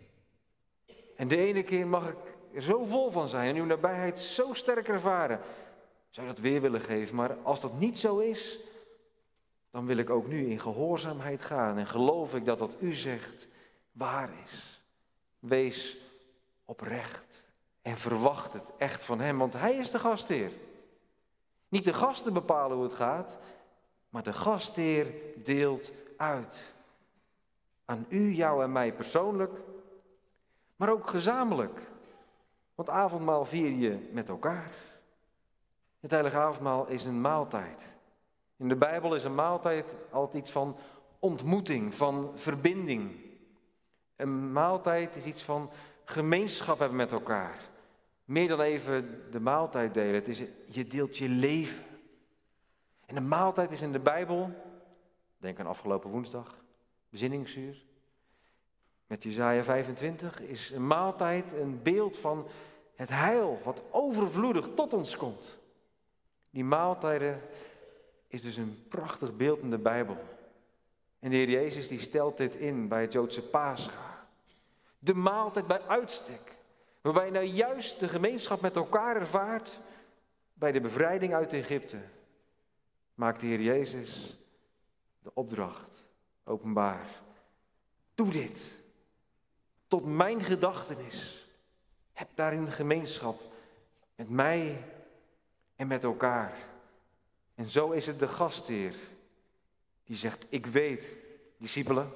En de ene keer mag ik er zo vol van zijn en uw nabijheid zo sterk ervaren. Zou je dat weer willen geven, maar als dat niet zo is, dan wil ik ook nu in gehoorzaamheid gaan en geloof ik dat wat u zegt waar is. Wees oprecht en verwacht het echt van hem, want hij is de gastheer. Niet de gasten bepalen hoe het gaat, maar de gastheer deelt uit. Aan u, jou en mij persoonlijk, maar ook gezamenlijk. Want avondmaal vier je met elkaar. Het heilige avondmaal is een maaltijd. In de Bijbel is een maaltijd altijd iets van ontmoeting, van verbinding. Een maaltijd is iets van gemeenschap hebben met elkaar. Meer dan even de maaltijd delen. Het is, je deelt je leven. En een maaltijd is in de Bijbel, denk aan afgelopen woensdag, bezinningsuur. Met Jesaja vijfentwintig is een maaltijd een beeld van het heil wat overvloedig tot ons komt. Die maaltijden is dus een prachtig beeld in de Bijbel. En de Heer Jezus die stelt dit in bij het Joodse Pascha. De maaltijd bij uitstek, waarbij je nou juist de gemeenschap met elkaar ervaart bij de bevrijding uit Egypte. Maakt de Heer Jezus de opdracht openbaar. Doe dit. Tot mijn gedachtenis. Heb daarin gemeenschap met mij en met elkaar. En zo is het de gastheer die zegt, ik weet, discipelen,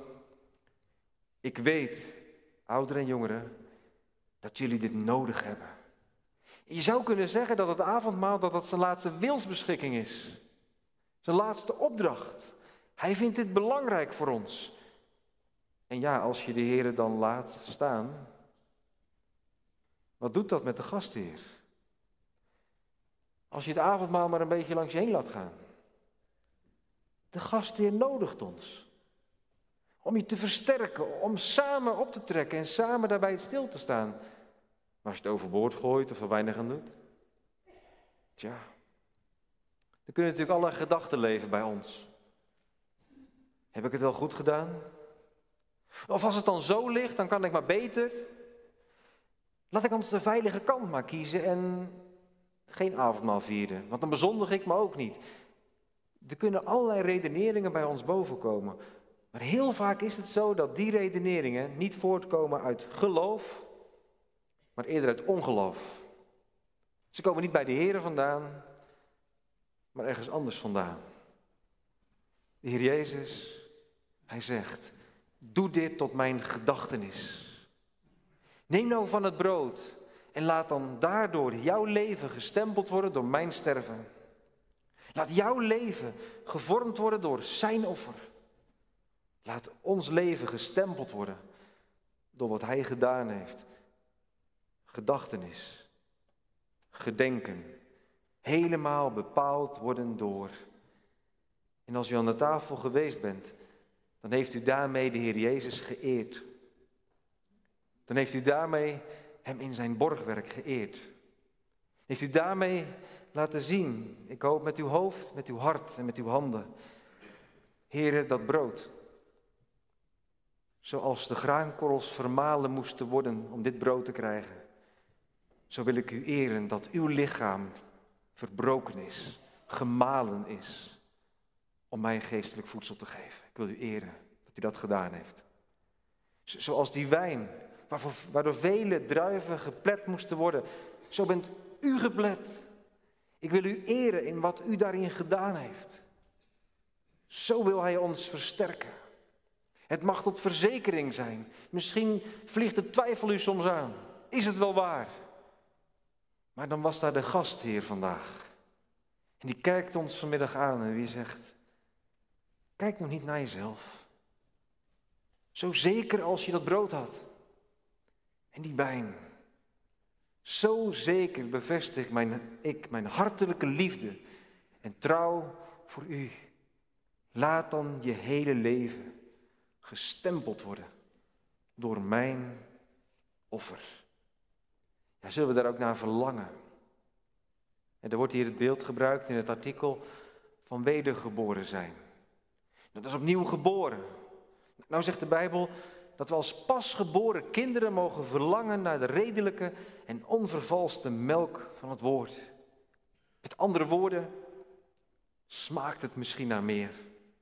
ik weet, ouderen en jongeren, dat jullie dit nodig hebben. Je zou kunnen zeggen dat het avondmaal dat dat zijn laatste wilsbeschikking is. Zijn laatste opdracht. Hij vindt dit belangrijk voor ons. En ja, als je de Heere dan laat staan, wat doet dat met de gastheer? Als je het avondmaal maar een beetje langs je heen laat gaan. De gastheer nodigt ons. Om je te versterken, om samen op te trekken en samen daarbij stil te staan. Maar als je het overboord gooit of er weinig aan doet. Tja, dan kunnen natuurlijk allerlei gedachten leven bij ons. Heb ik het wel goed gedaan? Of als het dan zo ligt, dan kan ik maar beter. Laat ik anders de veilige kant maar kiezen en geen avondmaal vieren. Want dan bezondig ik me ook niet. Er kunnen allerlei redeneringen bij ons bovenkomen. Maar heel vaak is het zo dat die redeneringen niet voortkomen uit geloof, maar eerder uit ongeloof. Ze komen niet bij de Heere vandaan, maar ergens anders vandaan. De Heer Jezus, hij zegt, doe dit tot mijn gedachtenis. Neem nou van het brood en laat dan daardoor jouw leven gestempeld worden door mijn sterven. Laat jouw leven gevormd worden door zijn offer. Laat ons leven gestempeld worden door wat hij gedaan heeft. Gedachtenis, gedenken, helemaal bepaald worden door. En als u aan de tafel geweest bent, dan heeft u daarmee de Heer Jezus geëerd. Dan heeft u daarmee hem in zijn borgwerk geëerd. Heeft u daarmee laten zien, ik hoop met uw hoofd, met uw hart en met uw handen. Heere, dat brood. Zoals de graankorrels vermalen moesten worden om dit brood te krijgen. Zo wil ik u eren dat uw lichaam verbroken is, gemalen is. Om mij geestelijk voedsel te geven. Ik wil u eren dat u dat gedaan heeft. Zoals die wijn, waarvoor, waardoor vele druiven geplet moesten worden. Zo bent u geplet. Ik wil u eren in wat u daarin gedaan heeft. Zo wil hij ons versterken. Het mag tot verzekering zijn. Misschien vliegt de twijfel u soms aan. Is het wel waar? Maar dan was daar de gastheer vandaag. En die kijkt ons vanmiddag aan en die zegt, kijk nog niet naar jezelf. Zo zeker als je dat brood had. En die wijn. Zo zeker bevestig mijn, ik mijn hartelijke liefde en trouw voor u. Laat dan je hele leven gestempeld worden door mijn offer. Ja, zullen we daar ook naar verlangen? En er wordt hier het beeld gebruikt in het artikel van wedergeboren zijn. Dat is opnieuw geboren. Nou zegt de Bijbel dat we als pasgeboren kinderen mogen verlangen naar de redelijke en onvervalste melk van het woord. Met andere woorden, smaakt het misschien naar meer?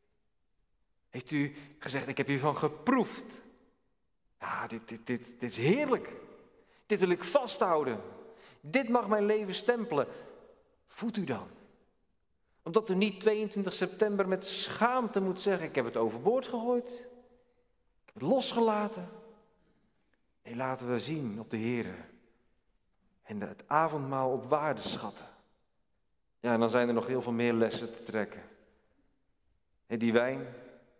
Heeft u gezegd, ik heb hiervan geproefd. Ja, dit, dit, dit, dit is heerlijk. Dit wil ik vasthouden. Dit mag mijn leven stempelen. Voelt u dan? Omdat u niet tweeëntwintig september met schaamte moet zeggen, ik heb het overboord gegooid. Ik heb het losgelaten. Nee, laten we zien op de Here. En het avondmaal op waarde schatten. Ja, en dan zijn er nog heel veel meer lessen te trekken. En die wijn.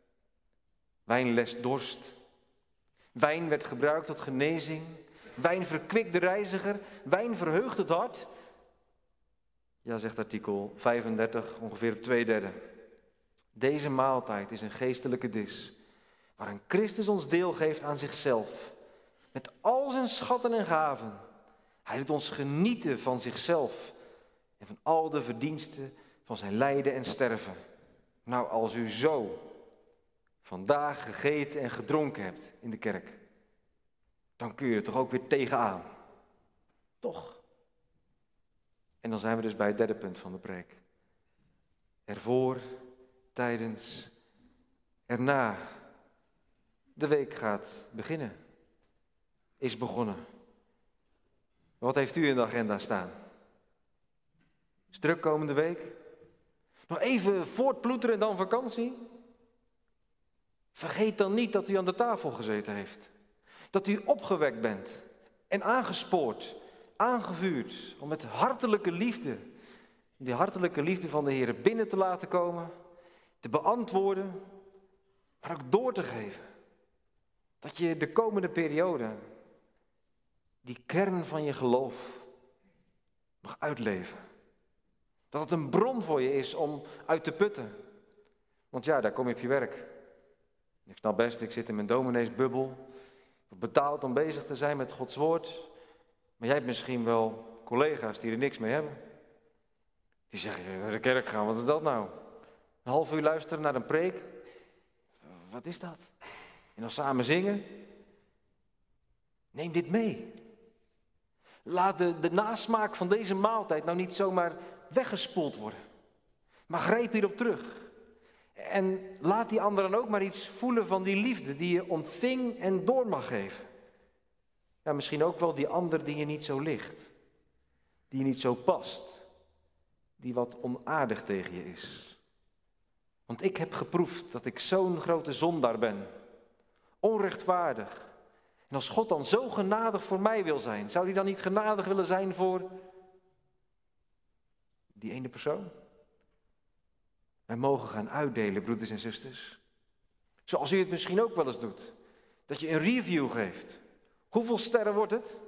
Wijn lest dorst. Wijn werd gebruikt tot genezing. Wijn verkwikt de reiziger. Wijn verheugt het hart. Ja, zegt artikel vijfendertig, ongeveer twee derde. Deze maaltijd is een geestelijke dis, waarin Christus ons deel geeft aan zichzelf. Met al zijn schatten en gaven. Hij doet ons genieten van zichzelf en van al de verdiensten van zijn lijden en sterven. Nou, als u zo vandaag gegeten en gedronken hebt in de kerk, dan kun je er toch ook weer tegenaan. Toch? En dan zijn we dus bij het derde punt van de preek. Ervoor, tijdens, erna. De week gaat beginnen. Is begonnen. Wat heeft u in de agenda staan? Is druk komende week? Nog even voortploeteren en dan vakantie? Vergeet dan niet dat u aan de tafel gezeten heeft. Dat u opgewekt bent en aangespoord, aangevuurd om met hartelijke liefde, die hartelijke liefde van de Heer binnen te laten komen, te beantwoorden, maar ook door te geven. Dat je de komende periode die kern van je geloof mag uitleven. Dat het een bron voor je is om uit te putten. Want ja, daar kom je op je werk. Ik snap best, ik zit in mijn domineesbubbel. Betaald om bezig te zijn met Gods woord. Maar jij hebt misschien wel collega's die er niks mee hebben. Die zeggen, naar de kerk gaan, wat is dat nou? Een half uur luisteren naar een preek. Wat is dat? En dan samen zingen. Neem dit mee. Laat de, de nasmaak van deze maaltijd nou niet zomaar weggespoeld worden. Maar grijp hierop terug. En laat die anderen ook maar iets voelen van die liefde die je ontving en door mag geven. Ja, misschien ook wel die ander die je niet zo ligt. Die je niet zo past. Die wat onaardig tegen je is. Want ik heb geproefd dat ik zo'n grote zondaar ben. Onrechtvaardig. En als God dan zo genadig voor mij wil zijn, zou hij dan niet genadig willen zijn voor die ene persoon? Wij mogen gaan uitdelen, broeders en zusters. Zoals u het misschien ook wel eens doet. Dat je een review geeft. Hoeveel sterren wordt het?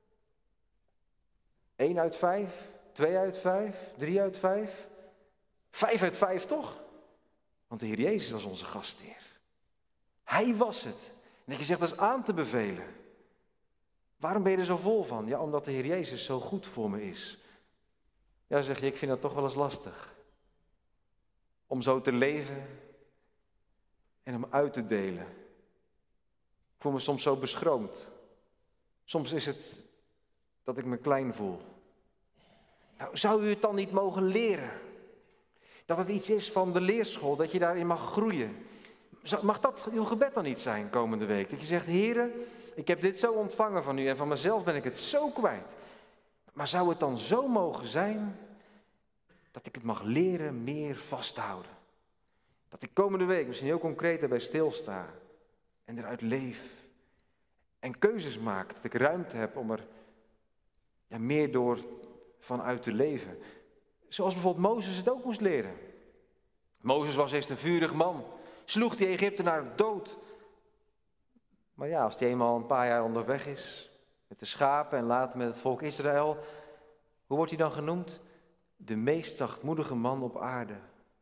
één uit vijf, twee uit vijf, drie uit vijf, vijf uit vijf toch? Want de Heer Jezus was onze gastheer. Hij was het. En dat je zegt, dat is aan te bevelen. Waarom ben je er zo vol van? Ja, omdat de Heer Jezus zo goed voor me is. Ja, zeg je, ik vind dat toch wel eens lastig. Om zo te leven en om uit te delen. Ik voel me soms zo beschroomd. Soms is het dat ik me klein voel. Nou, zou u het dan niet mogen leren? Dat het iets is van de leerschool, dat je daarin mag groeien. Mag dat uw gebed dan niet zijn komende week? Dat je zegt, Heere, ik heb dit zo ontvangen van u en van mezelf ben ik het zo kwijt. Maar zou het dan zo mogen zijn dat ik het mag leren meer vasthouden? Dat ik komende week misschien heel concreet erbij stilsta en eruit leef. En keuzes maak, dat ik ruimte heb om er ja, meer door vanuit te leven. Zoals bijvoorbeeld Mozes het ook moest leren. Mozes was eerst een vurig man. Sloeg die Egyptenaar dood. Maar ja, als hij eenmaal een paar jaar onderweg is, met de schapen en later met het volk Israël, hoe wordt hij dan genoemd? De meest zachtmoedige man op aarde.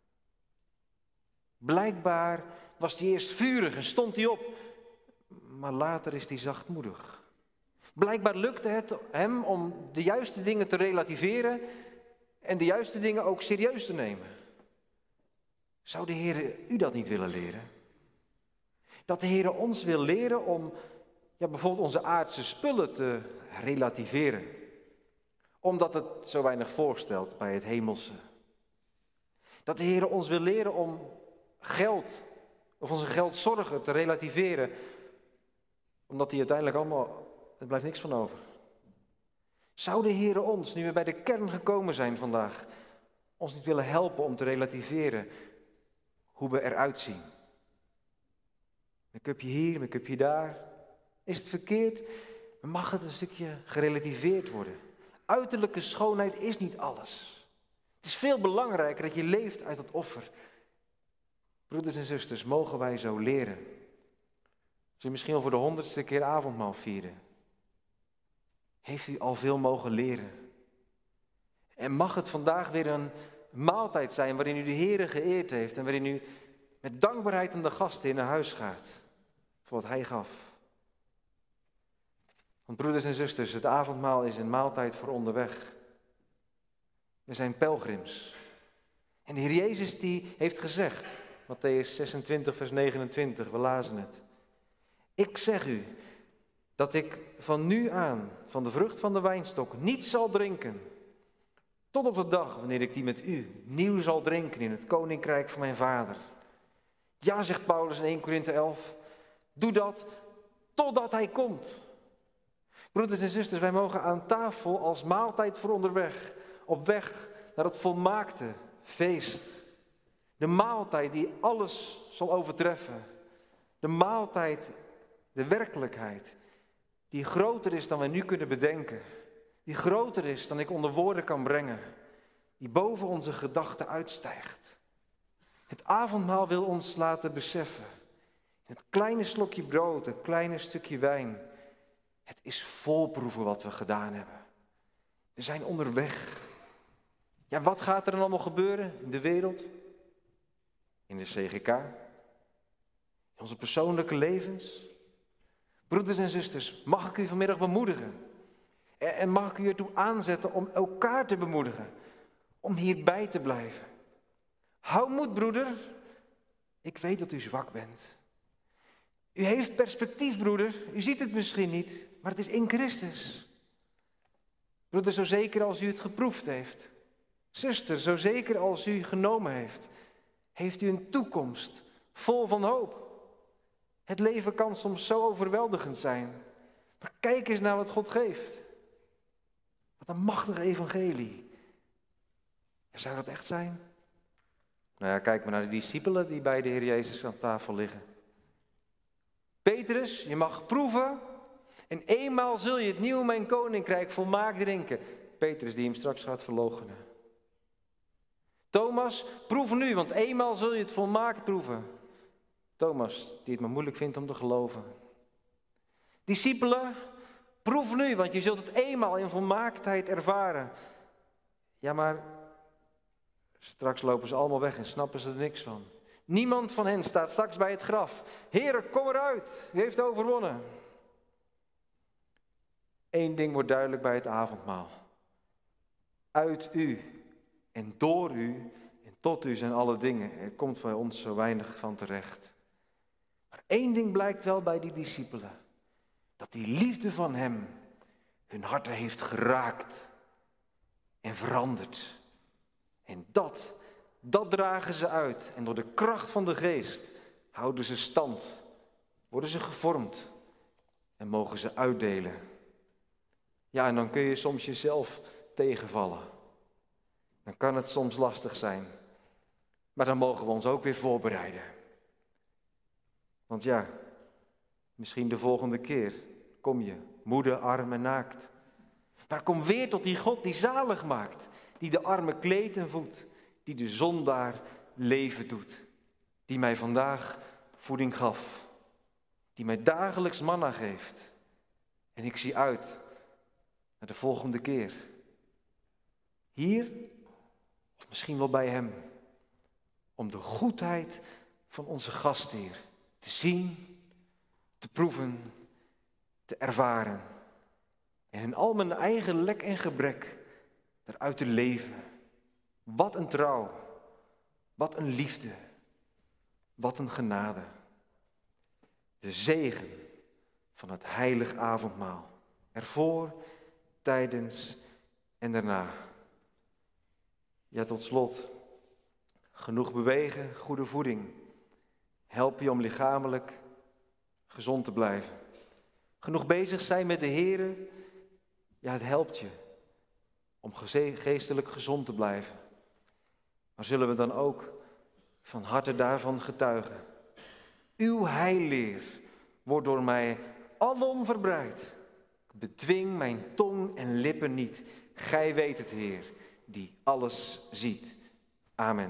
Blijkbaar was hij eerst vurig en stond hij op, maar later is hij zachtmoedig. Blijkbaar lukte het hem om de juiste dingen te relativeren en de juiste dingen ook serieus te nemen. Zou de Heer u dat niet willen leren? Dat de Heer ons wil leren om ja, bijvoorbeeld onze aardse spullen te relativeren. Omdat het zo weinig voorstelt bij het hemelse. Dat de Heer ons wil leren om geld of onze geldzorgen te relativeren. Omdat die uiteindelijk allemaal, er blijft niks van over. Zou de Heer ons, nu we bij de kern gekomen zijn vandaag, ons niet willen helpen om te relativeren hoe we eruit zien? Een cupje hier, een cupje daar. Is het verkeerd? Dan mag het een stukje gerelativeerd worden. Uiterlijke schoonheid is niet alles. Het is veel belangrijker dat je leeft uit het offer. Broeders en zusters, mogen wij zo leren. Als u misschien al voor de honderdste keer avondmaal vierde, heeft u al veel mogen leren. En mag het vandaag weer een maaltijd zijn waarin u de Heere geëerd heeft en waarin u met dankbaarheid aan de gasten naar huis gaat voor wat Hij gaf. Want broeders en zusters, het avondmaal is een maaltijd voor onderweg. We zijn pelgrims. En de Heer Jezus die heeft gezegd, Mattheüs zesentwintig vers negenentwintig, we lazen het. Ik zeg u dat ik van nu aan van de vrucht van de wijnstok niet zal drinken, tot op de dag wanneer ik die met u nieuw zal drinken in het koninkrijk van mijn Vader. Ja, zegt Paulus in eerste Korinthe elf, doe dat totdat Hij komt. Broeders en zusters, wij mogen aan tafel als maaltijd voor onderweg, op weg naar het volmaakte feest. De maaltijd die alles zal overtreffen. De maaltijd, de werkelijkheid, die groter is dan wij nu kunnen bedenken. Die groter is dan ik onder woorden kan brengen. Die boven onze gedachten uitstijgt. Het avondmaal wil ons laten beseffen. Het kleine slokje brood, het kleine stukje wijn. Het is voorproeven wat we gedaan hebben. We zijn onderweg. Ja, wat gaat er dan allemaal gebeuren in de wereld? In de C G K? In onze persoonlijke levens? Broeders en zusters, mag ik u vanmiddag bemoedigen? En mag ik u ertoe aanzetten om elkaar te bemoedigen? Om hierbij te blijven. Hou moed, broeder. Ik weet dat u zwak bent. U heeft perspectief, broeder. U ziet het misschien niet, maar het is in Christus. Broeder, zo zeker als u het geproefd heeft. Zuster, zo zeker als u genomen heeft. Heeft u een toekomst vol van hoop. Het leven kan soms zo overweldigend zijn. Maar kijk eens naar wat God geeft. Wat een machtig evangelie. En zou dat echt zijn? Nou ja, kijk maar naar de discipelen die bij de Heer Jezus aan tafel liggen. Petrus, je mag proeven en eenmaal zul je het nieuw mijn koninkrijk volmaakt drinken. Petrus die hem straks gaat verloochenen. Thomas, proef nu, want eenmaal zul je het volmaakt proeven. Thomas, die het maar moeilijk vindt om te geloven. Discipelen, proef nu, want je zult het eenmaal in volmaaktheid ervaren. Ja, maar straks lopen ze allemaal weg en snappen ze er niks van. Niemand van hen staat straks bij het graf. Heere, kom eruit, u heeft overwonnen. Eén ding wordt duidelijk bij het avondmaal. Uit u en door u en tot u zijn alle dingen. Er komt bij ons zo weinig van terecht. Maar één ding blijkt wel bij die discipelen. Dat die liefde van hem hun harten heeft geraakt en veranderd. En dat, dat dragen ze uit. En door de kracht van de geest houden ze stand. Worden ze gevormd en mogen ze uitdelen. Ja, en dan kun je soms jezelf tegenvallen. Dan kan het soms lastig zijn. Maar dan mogen we ons ook weer voorbereiden. Want ja, misschien de volgende keer kom je moede, arm en naakt. Maar kom weer tot die God die zalig maakt. Die de arme kleedt en voedt. Die de zondaar leven doet. Die mij vandaag voeding gaf. Die mij dagelijks manna geeft. En ik zie uit naar de volgende keer. Hier, of misschien wel bij hem. Om de goedheid van onze gastheer te zien, te proeven, te ervaren. En in al mijn eigen lek en gebrek eruit te leven. Wat een trouw, wat een liefde, wat een genade. De zegen van het heilig avondmaal. Ervoor, tijdens en daarna. Ja, tot slot. Genoeg bewegen, goede voeding. Help je om lichamelijk gezond te blijven. Genoeg bezig zijn met de Here. Ja, het helpt je om geestelijk gezond te blijven. Maar zullen we dan ook van harte daarvan getuigen? Uw heilleer wordt door mij alom verbreid. Ik bedwing mijn tong en lippen niet. Gij weet het, Heer, die alles ziet. Amen.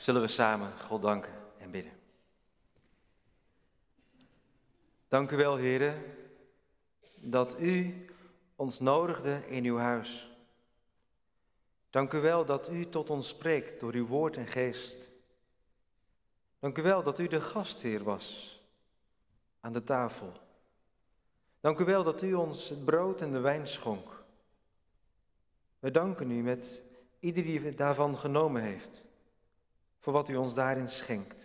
Zullen we samen God danken en bidden. Dank u wel, Heere, dat u ons nodigde in uw huis. Dank u wel dat u tot ons spreekt door uw woord en geest. Dank u wel dat u de gastheer was aan de tafel. Dank u wel dat u ons het brood en de wijn schonk. We danken u met ieder die daarvan genomen heeft, voor wat u ons daarin schenkt.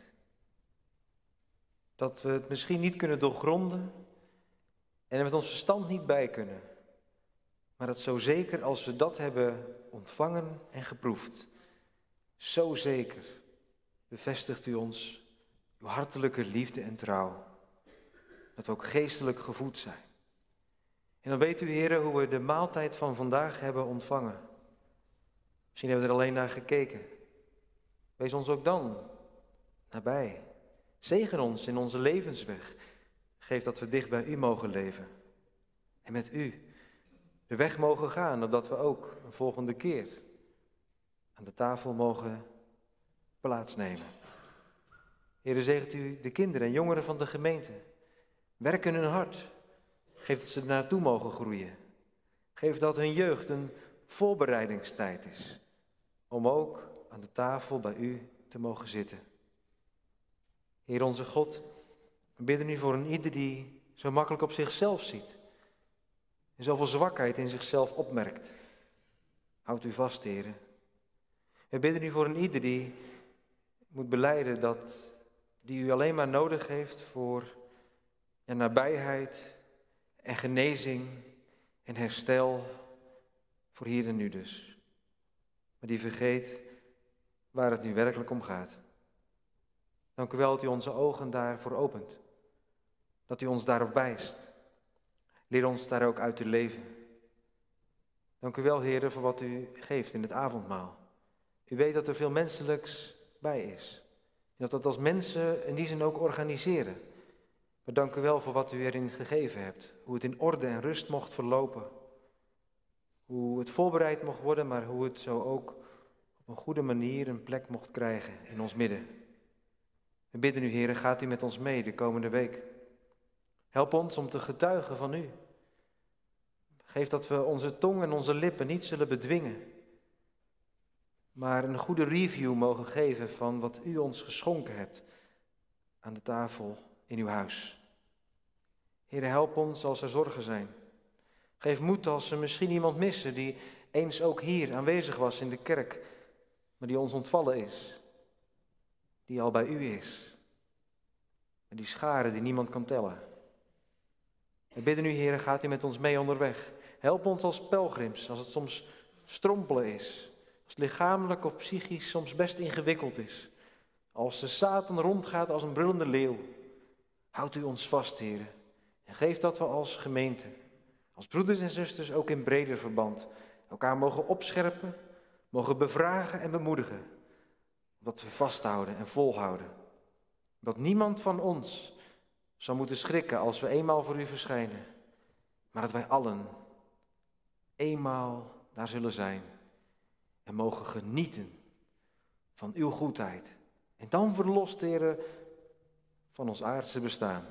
Dat we het misschien niet kunnen doorgronden en er met ons verstand niet bij kunnen. Maar dat zo zeker als we dat hebben ontvangen en geproefd, zo zeker bevestigt u ons uw hartelijke liefde en trouw. Dat we ook geestelijk gevoed zijn. En dan weet u, Heere, hoe we de maaltijd van vandaag hebben ontvangen. Misschien hebben we er alleen naar gekeken. Wees ons ook dan nabij. Zegen ons in onze levensweg. Geef dat we dicht bij u mogen leven. En met u de weg mogen gaan, opdat we ook een volgende keer aan de tafel mogen plaatsnemen. Heere, zegent u de kinderen en jongeren van de gemeente. Werk in hun hart. Geef dat ze er naartoe mogen groeien. Geef dat hun jeugd een voorbereidingstijd is. Om ook aan de tafel bij u te mogen zitten. Heer onze God, we bidden u voor een ieder die zo makkelijk op zichzelf ziet. En zoveel zwakheid in zichzelf opmerkt. Houd u vast, Heer. We bidden u voor een ieder die moet belijden dat die u alleen maar nodig heeft voor ja, nabijheid en genezing en herstel voor hier en nu dus. Maar die vergeet waar het nu werkelijk om gaat. Dank u wel dat u onze ogen daarvoor opent. Dat u ons daarop wijst. Leer ons daar ook uit te leven. Dank u wel, Heer, voor wat u geeft in het avondmaal. U weet dat er veel menselijks bij is. En dat we dat als mensen in die zin ook organiseren. Maar dank u wel voor wat u erin gegeven hebt. Hoe het in orde en rust mocht verlopen. Hoe het voorbereid mocht worden, maar hoe het zo ook op een goede manier een plek mocht krijgen in ons midden. We bidden u, Heer, gaat u met ons mee de komende week. Help ons om te getuigen van u. Geef dat we onze tong en onze lippen niet zullen bedwingen, maar een goede review mogen geven van wat u ons geschonken hebt aan de tafel in uw huis. Heer, help ons als er zorgen zijn. Geef moed als we misschien iemand missen die eens ook hier aanwezig was in de kerk, maar die ons ontvallen is. Die al bij u is. En die schare die niemand kan tellen. We bidden u, Heer, gaat u met ons mee onderweg. Help ons als pelgrims, als het soms strompelen is. Als het lichamelijk of psychisch soms best ingewikkeld is. Als de Satan rondgaat als een brullende leeuw. Houd u ons vast, Heer. En geef dat we als gemeente, als broeders en zusters, ook in breder verband, elkaar mogen opscherpen, mogen bevragen en bemoedigen. Dat we vasthouden en volhouden. Dat niemand van ons zou moeten schrikken als we eenmaal voor u verschijnen. Maar dat wij allen eenmaal daar zullen zijn. En mogen genieten van uw goedheid. En dan verlost, Heer, van ons aardse bestaan.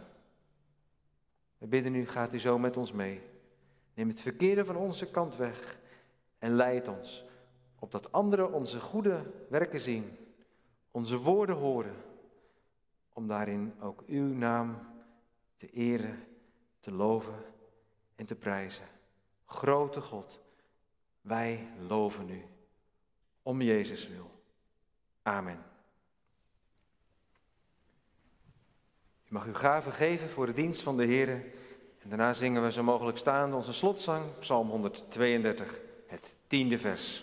We bidden u, gaat u zo met ons mee. Neem het verkeerde van onze kant weg. En leid ons, opdat anderen onze goede werken zien. Onze woorden horen. Om daarin ook uw naam te eren, te loven en te prijzen. Grote God, wij loven u. Om Jezus wil. Amen. U mag uw gaven geven voor de dienst van de Heer. En daarna zingen we zo mogelijk staande onze slotzang, Psalm honderdtweeëndertig, het tiende vers.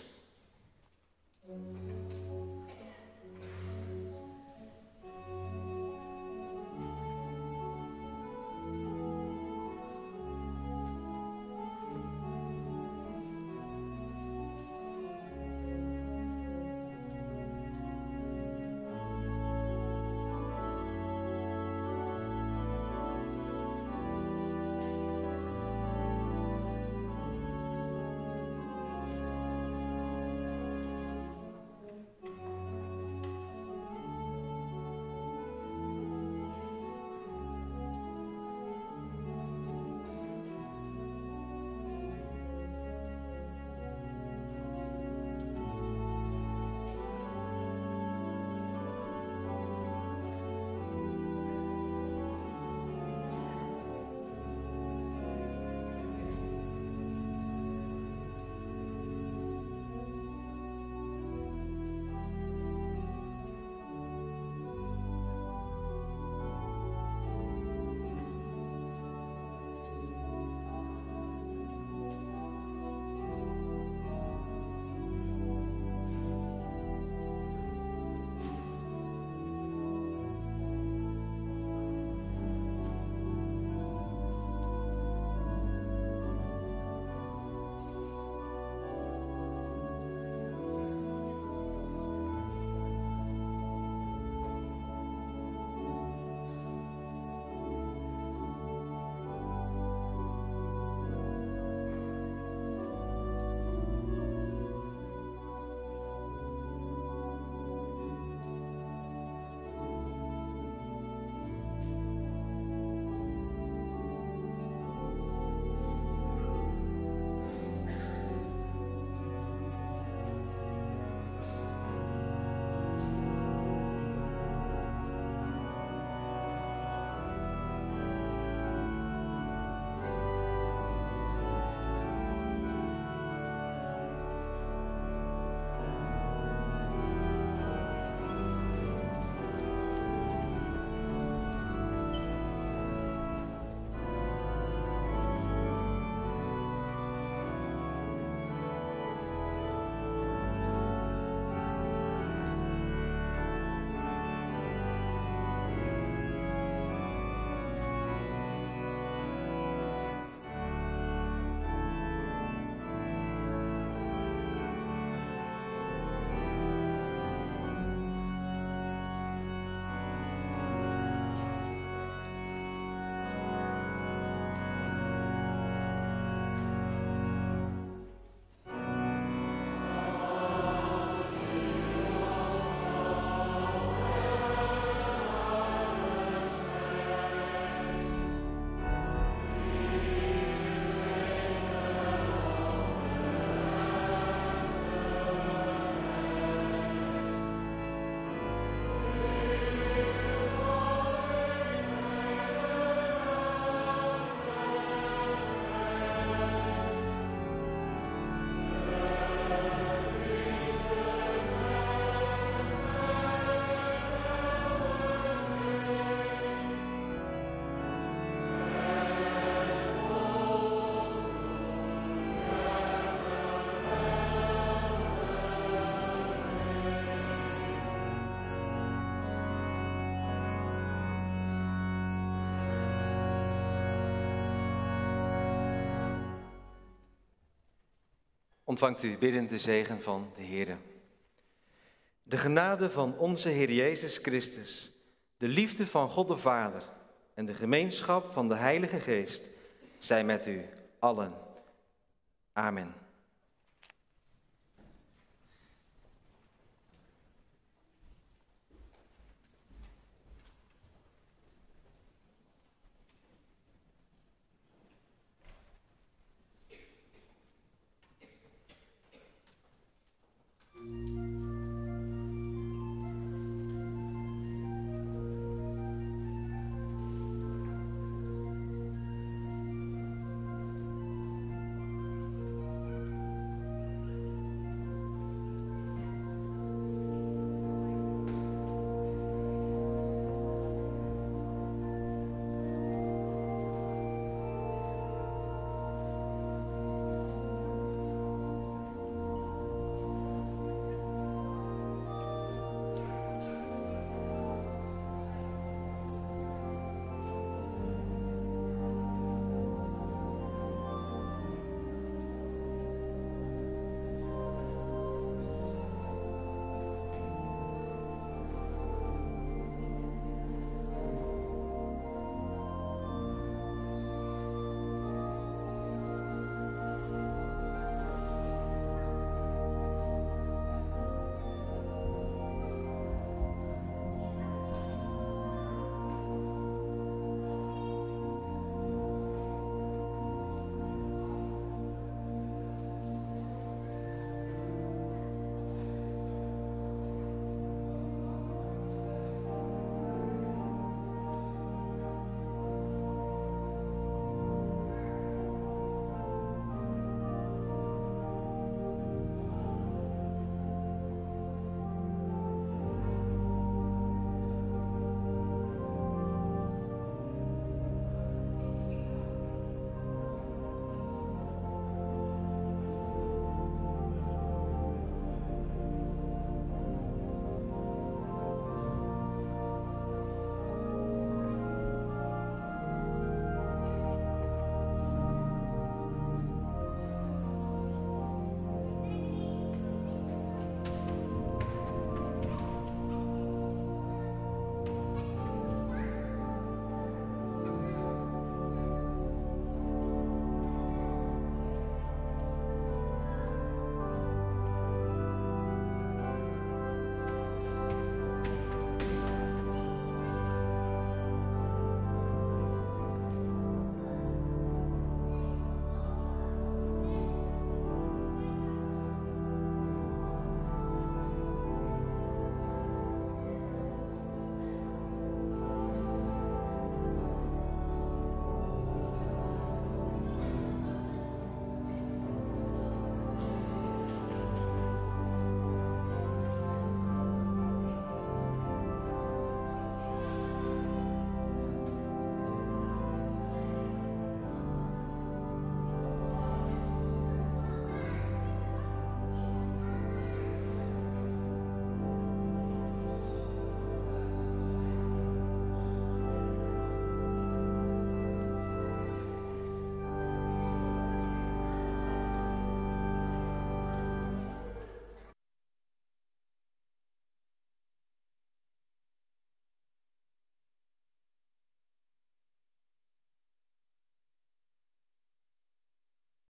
ontvangt u biddend de zegen van de Heere. De genade van onze Heer Jezus Christus, de liefde van God de Vader en de gemeenschap van de Heilige Geest zijn met u allen. Amen.